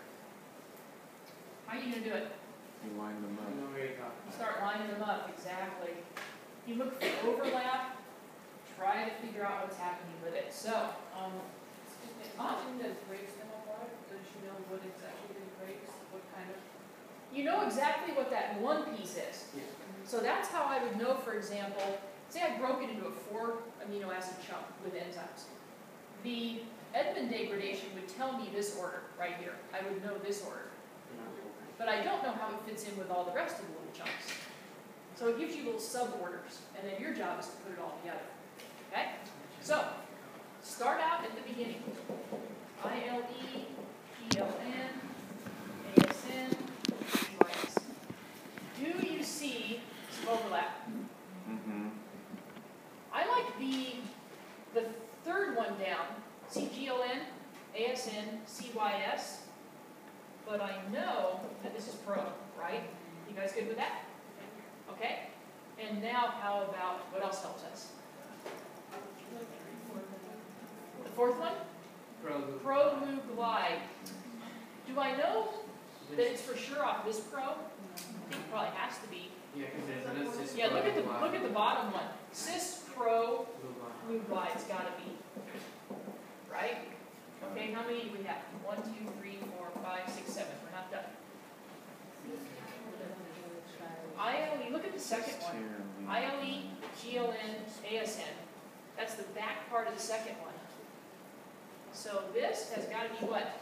How are you going to do it? You line them I up. know where you're going. You start lining them up, exactly. You look for overlap, try to figure out what's happening with it. So, Um, excuse me, Ah. something that breaks them apart, don't you know what exactly it breaks, what kind of? you know exactly what that one piece is. Yeah. So that's how I would know, for example, say I broke it into a four amino acid chunk with enzymes. The Edmond degradation would tell me this order right here. I would know this order. But I don't know how it fits in with all the rest of the little chunks. So it gives you little sub-orders, and then your job is to put it all together. Okay? So, start out at the beginning. I L E, G L N, A S N, C Y S. Do you see some overlap? Mm-hmm. I like the, the third one down, C G L N, A S N, C Y S, but I know that this is pro, right? You guys good with that? Okay? And now how about, what else helps us? The fourth one? Pro. Proluglide. Do I know that it's for sure off this pro? I think it probably has to be. Yeah, because there's an cis. Yeah, look at the, look at the bottom one. Cis pro glide's gotta be. Right? Okay, how many do we have? One, two, three, four, five, six, seven. We're not done. I L E, look at the second one. I L E, G L N, A S N. That's the back part of the second one. So this has got to be what?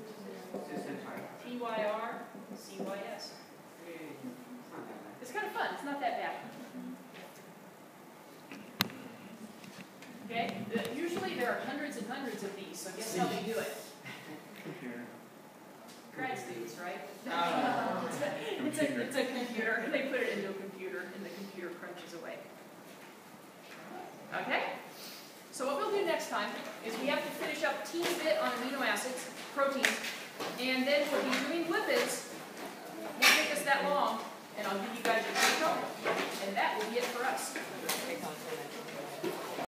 T Y R, C Y S. It's kind of fun. It's not that bad. Okay? The- Usually there are hundreds and hundreds of these, so guess how they do it? Grad students, right? Oh. It's a, it's a, it's a computer. They put it into a computer, and the computer crunches away. Okay? So what we'll do next time is we have to finish up teeny bit on amino acids, proteins, and then we'll be doing lipids. It won't take us that long, and I'll give you guys a intro, and that will be it for us.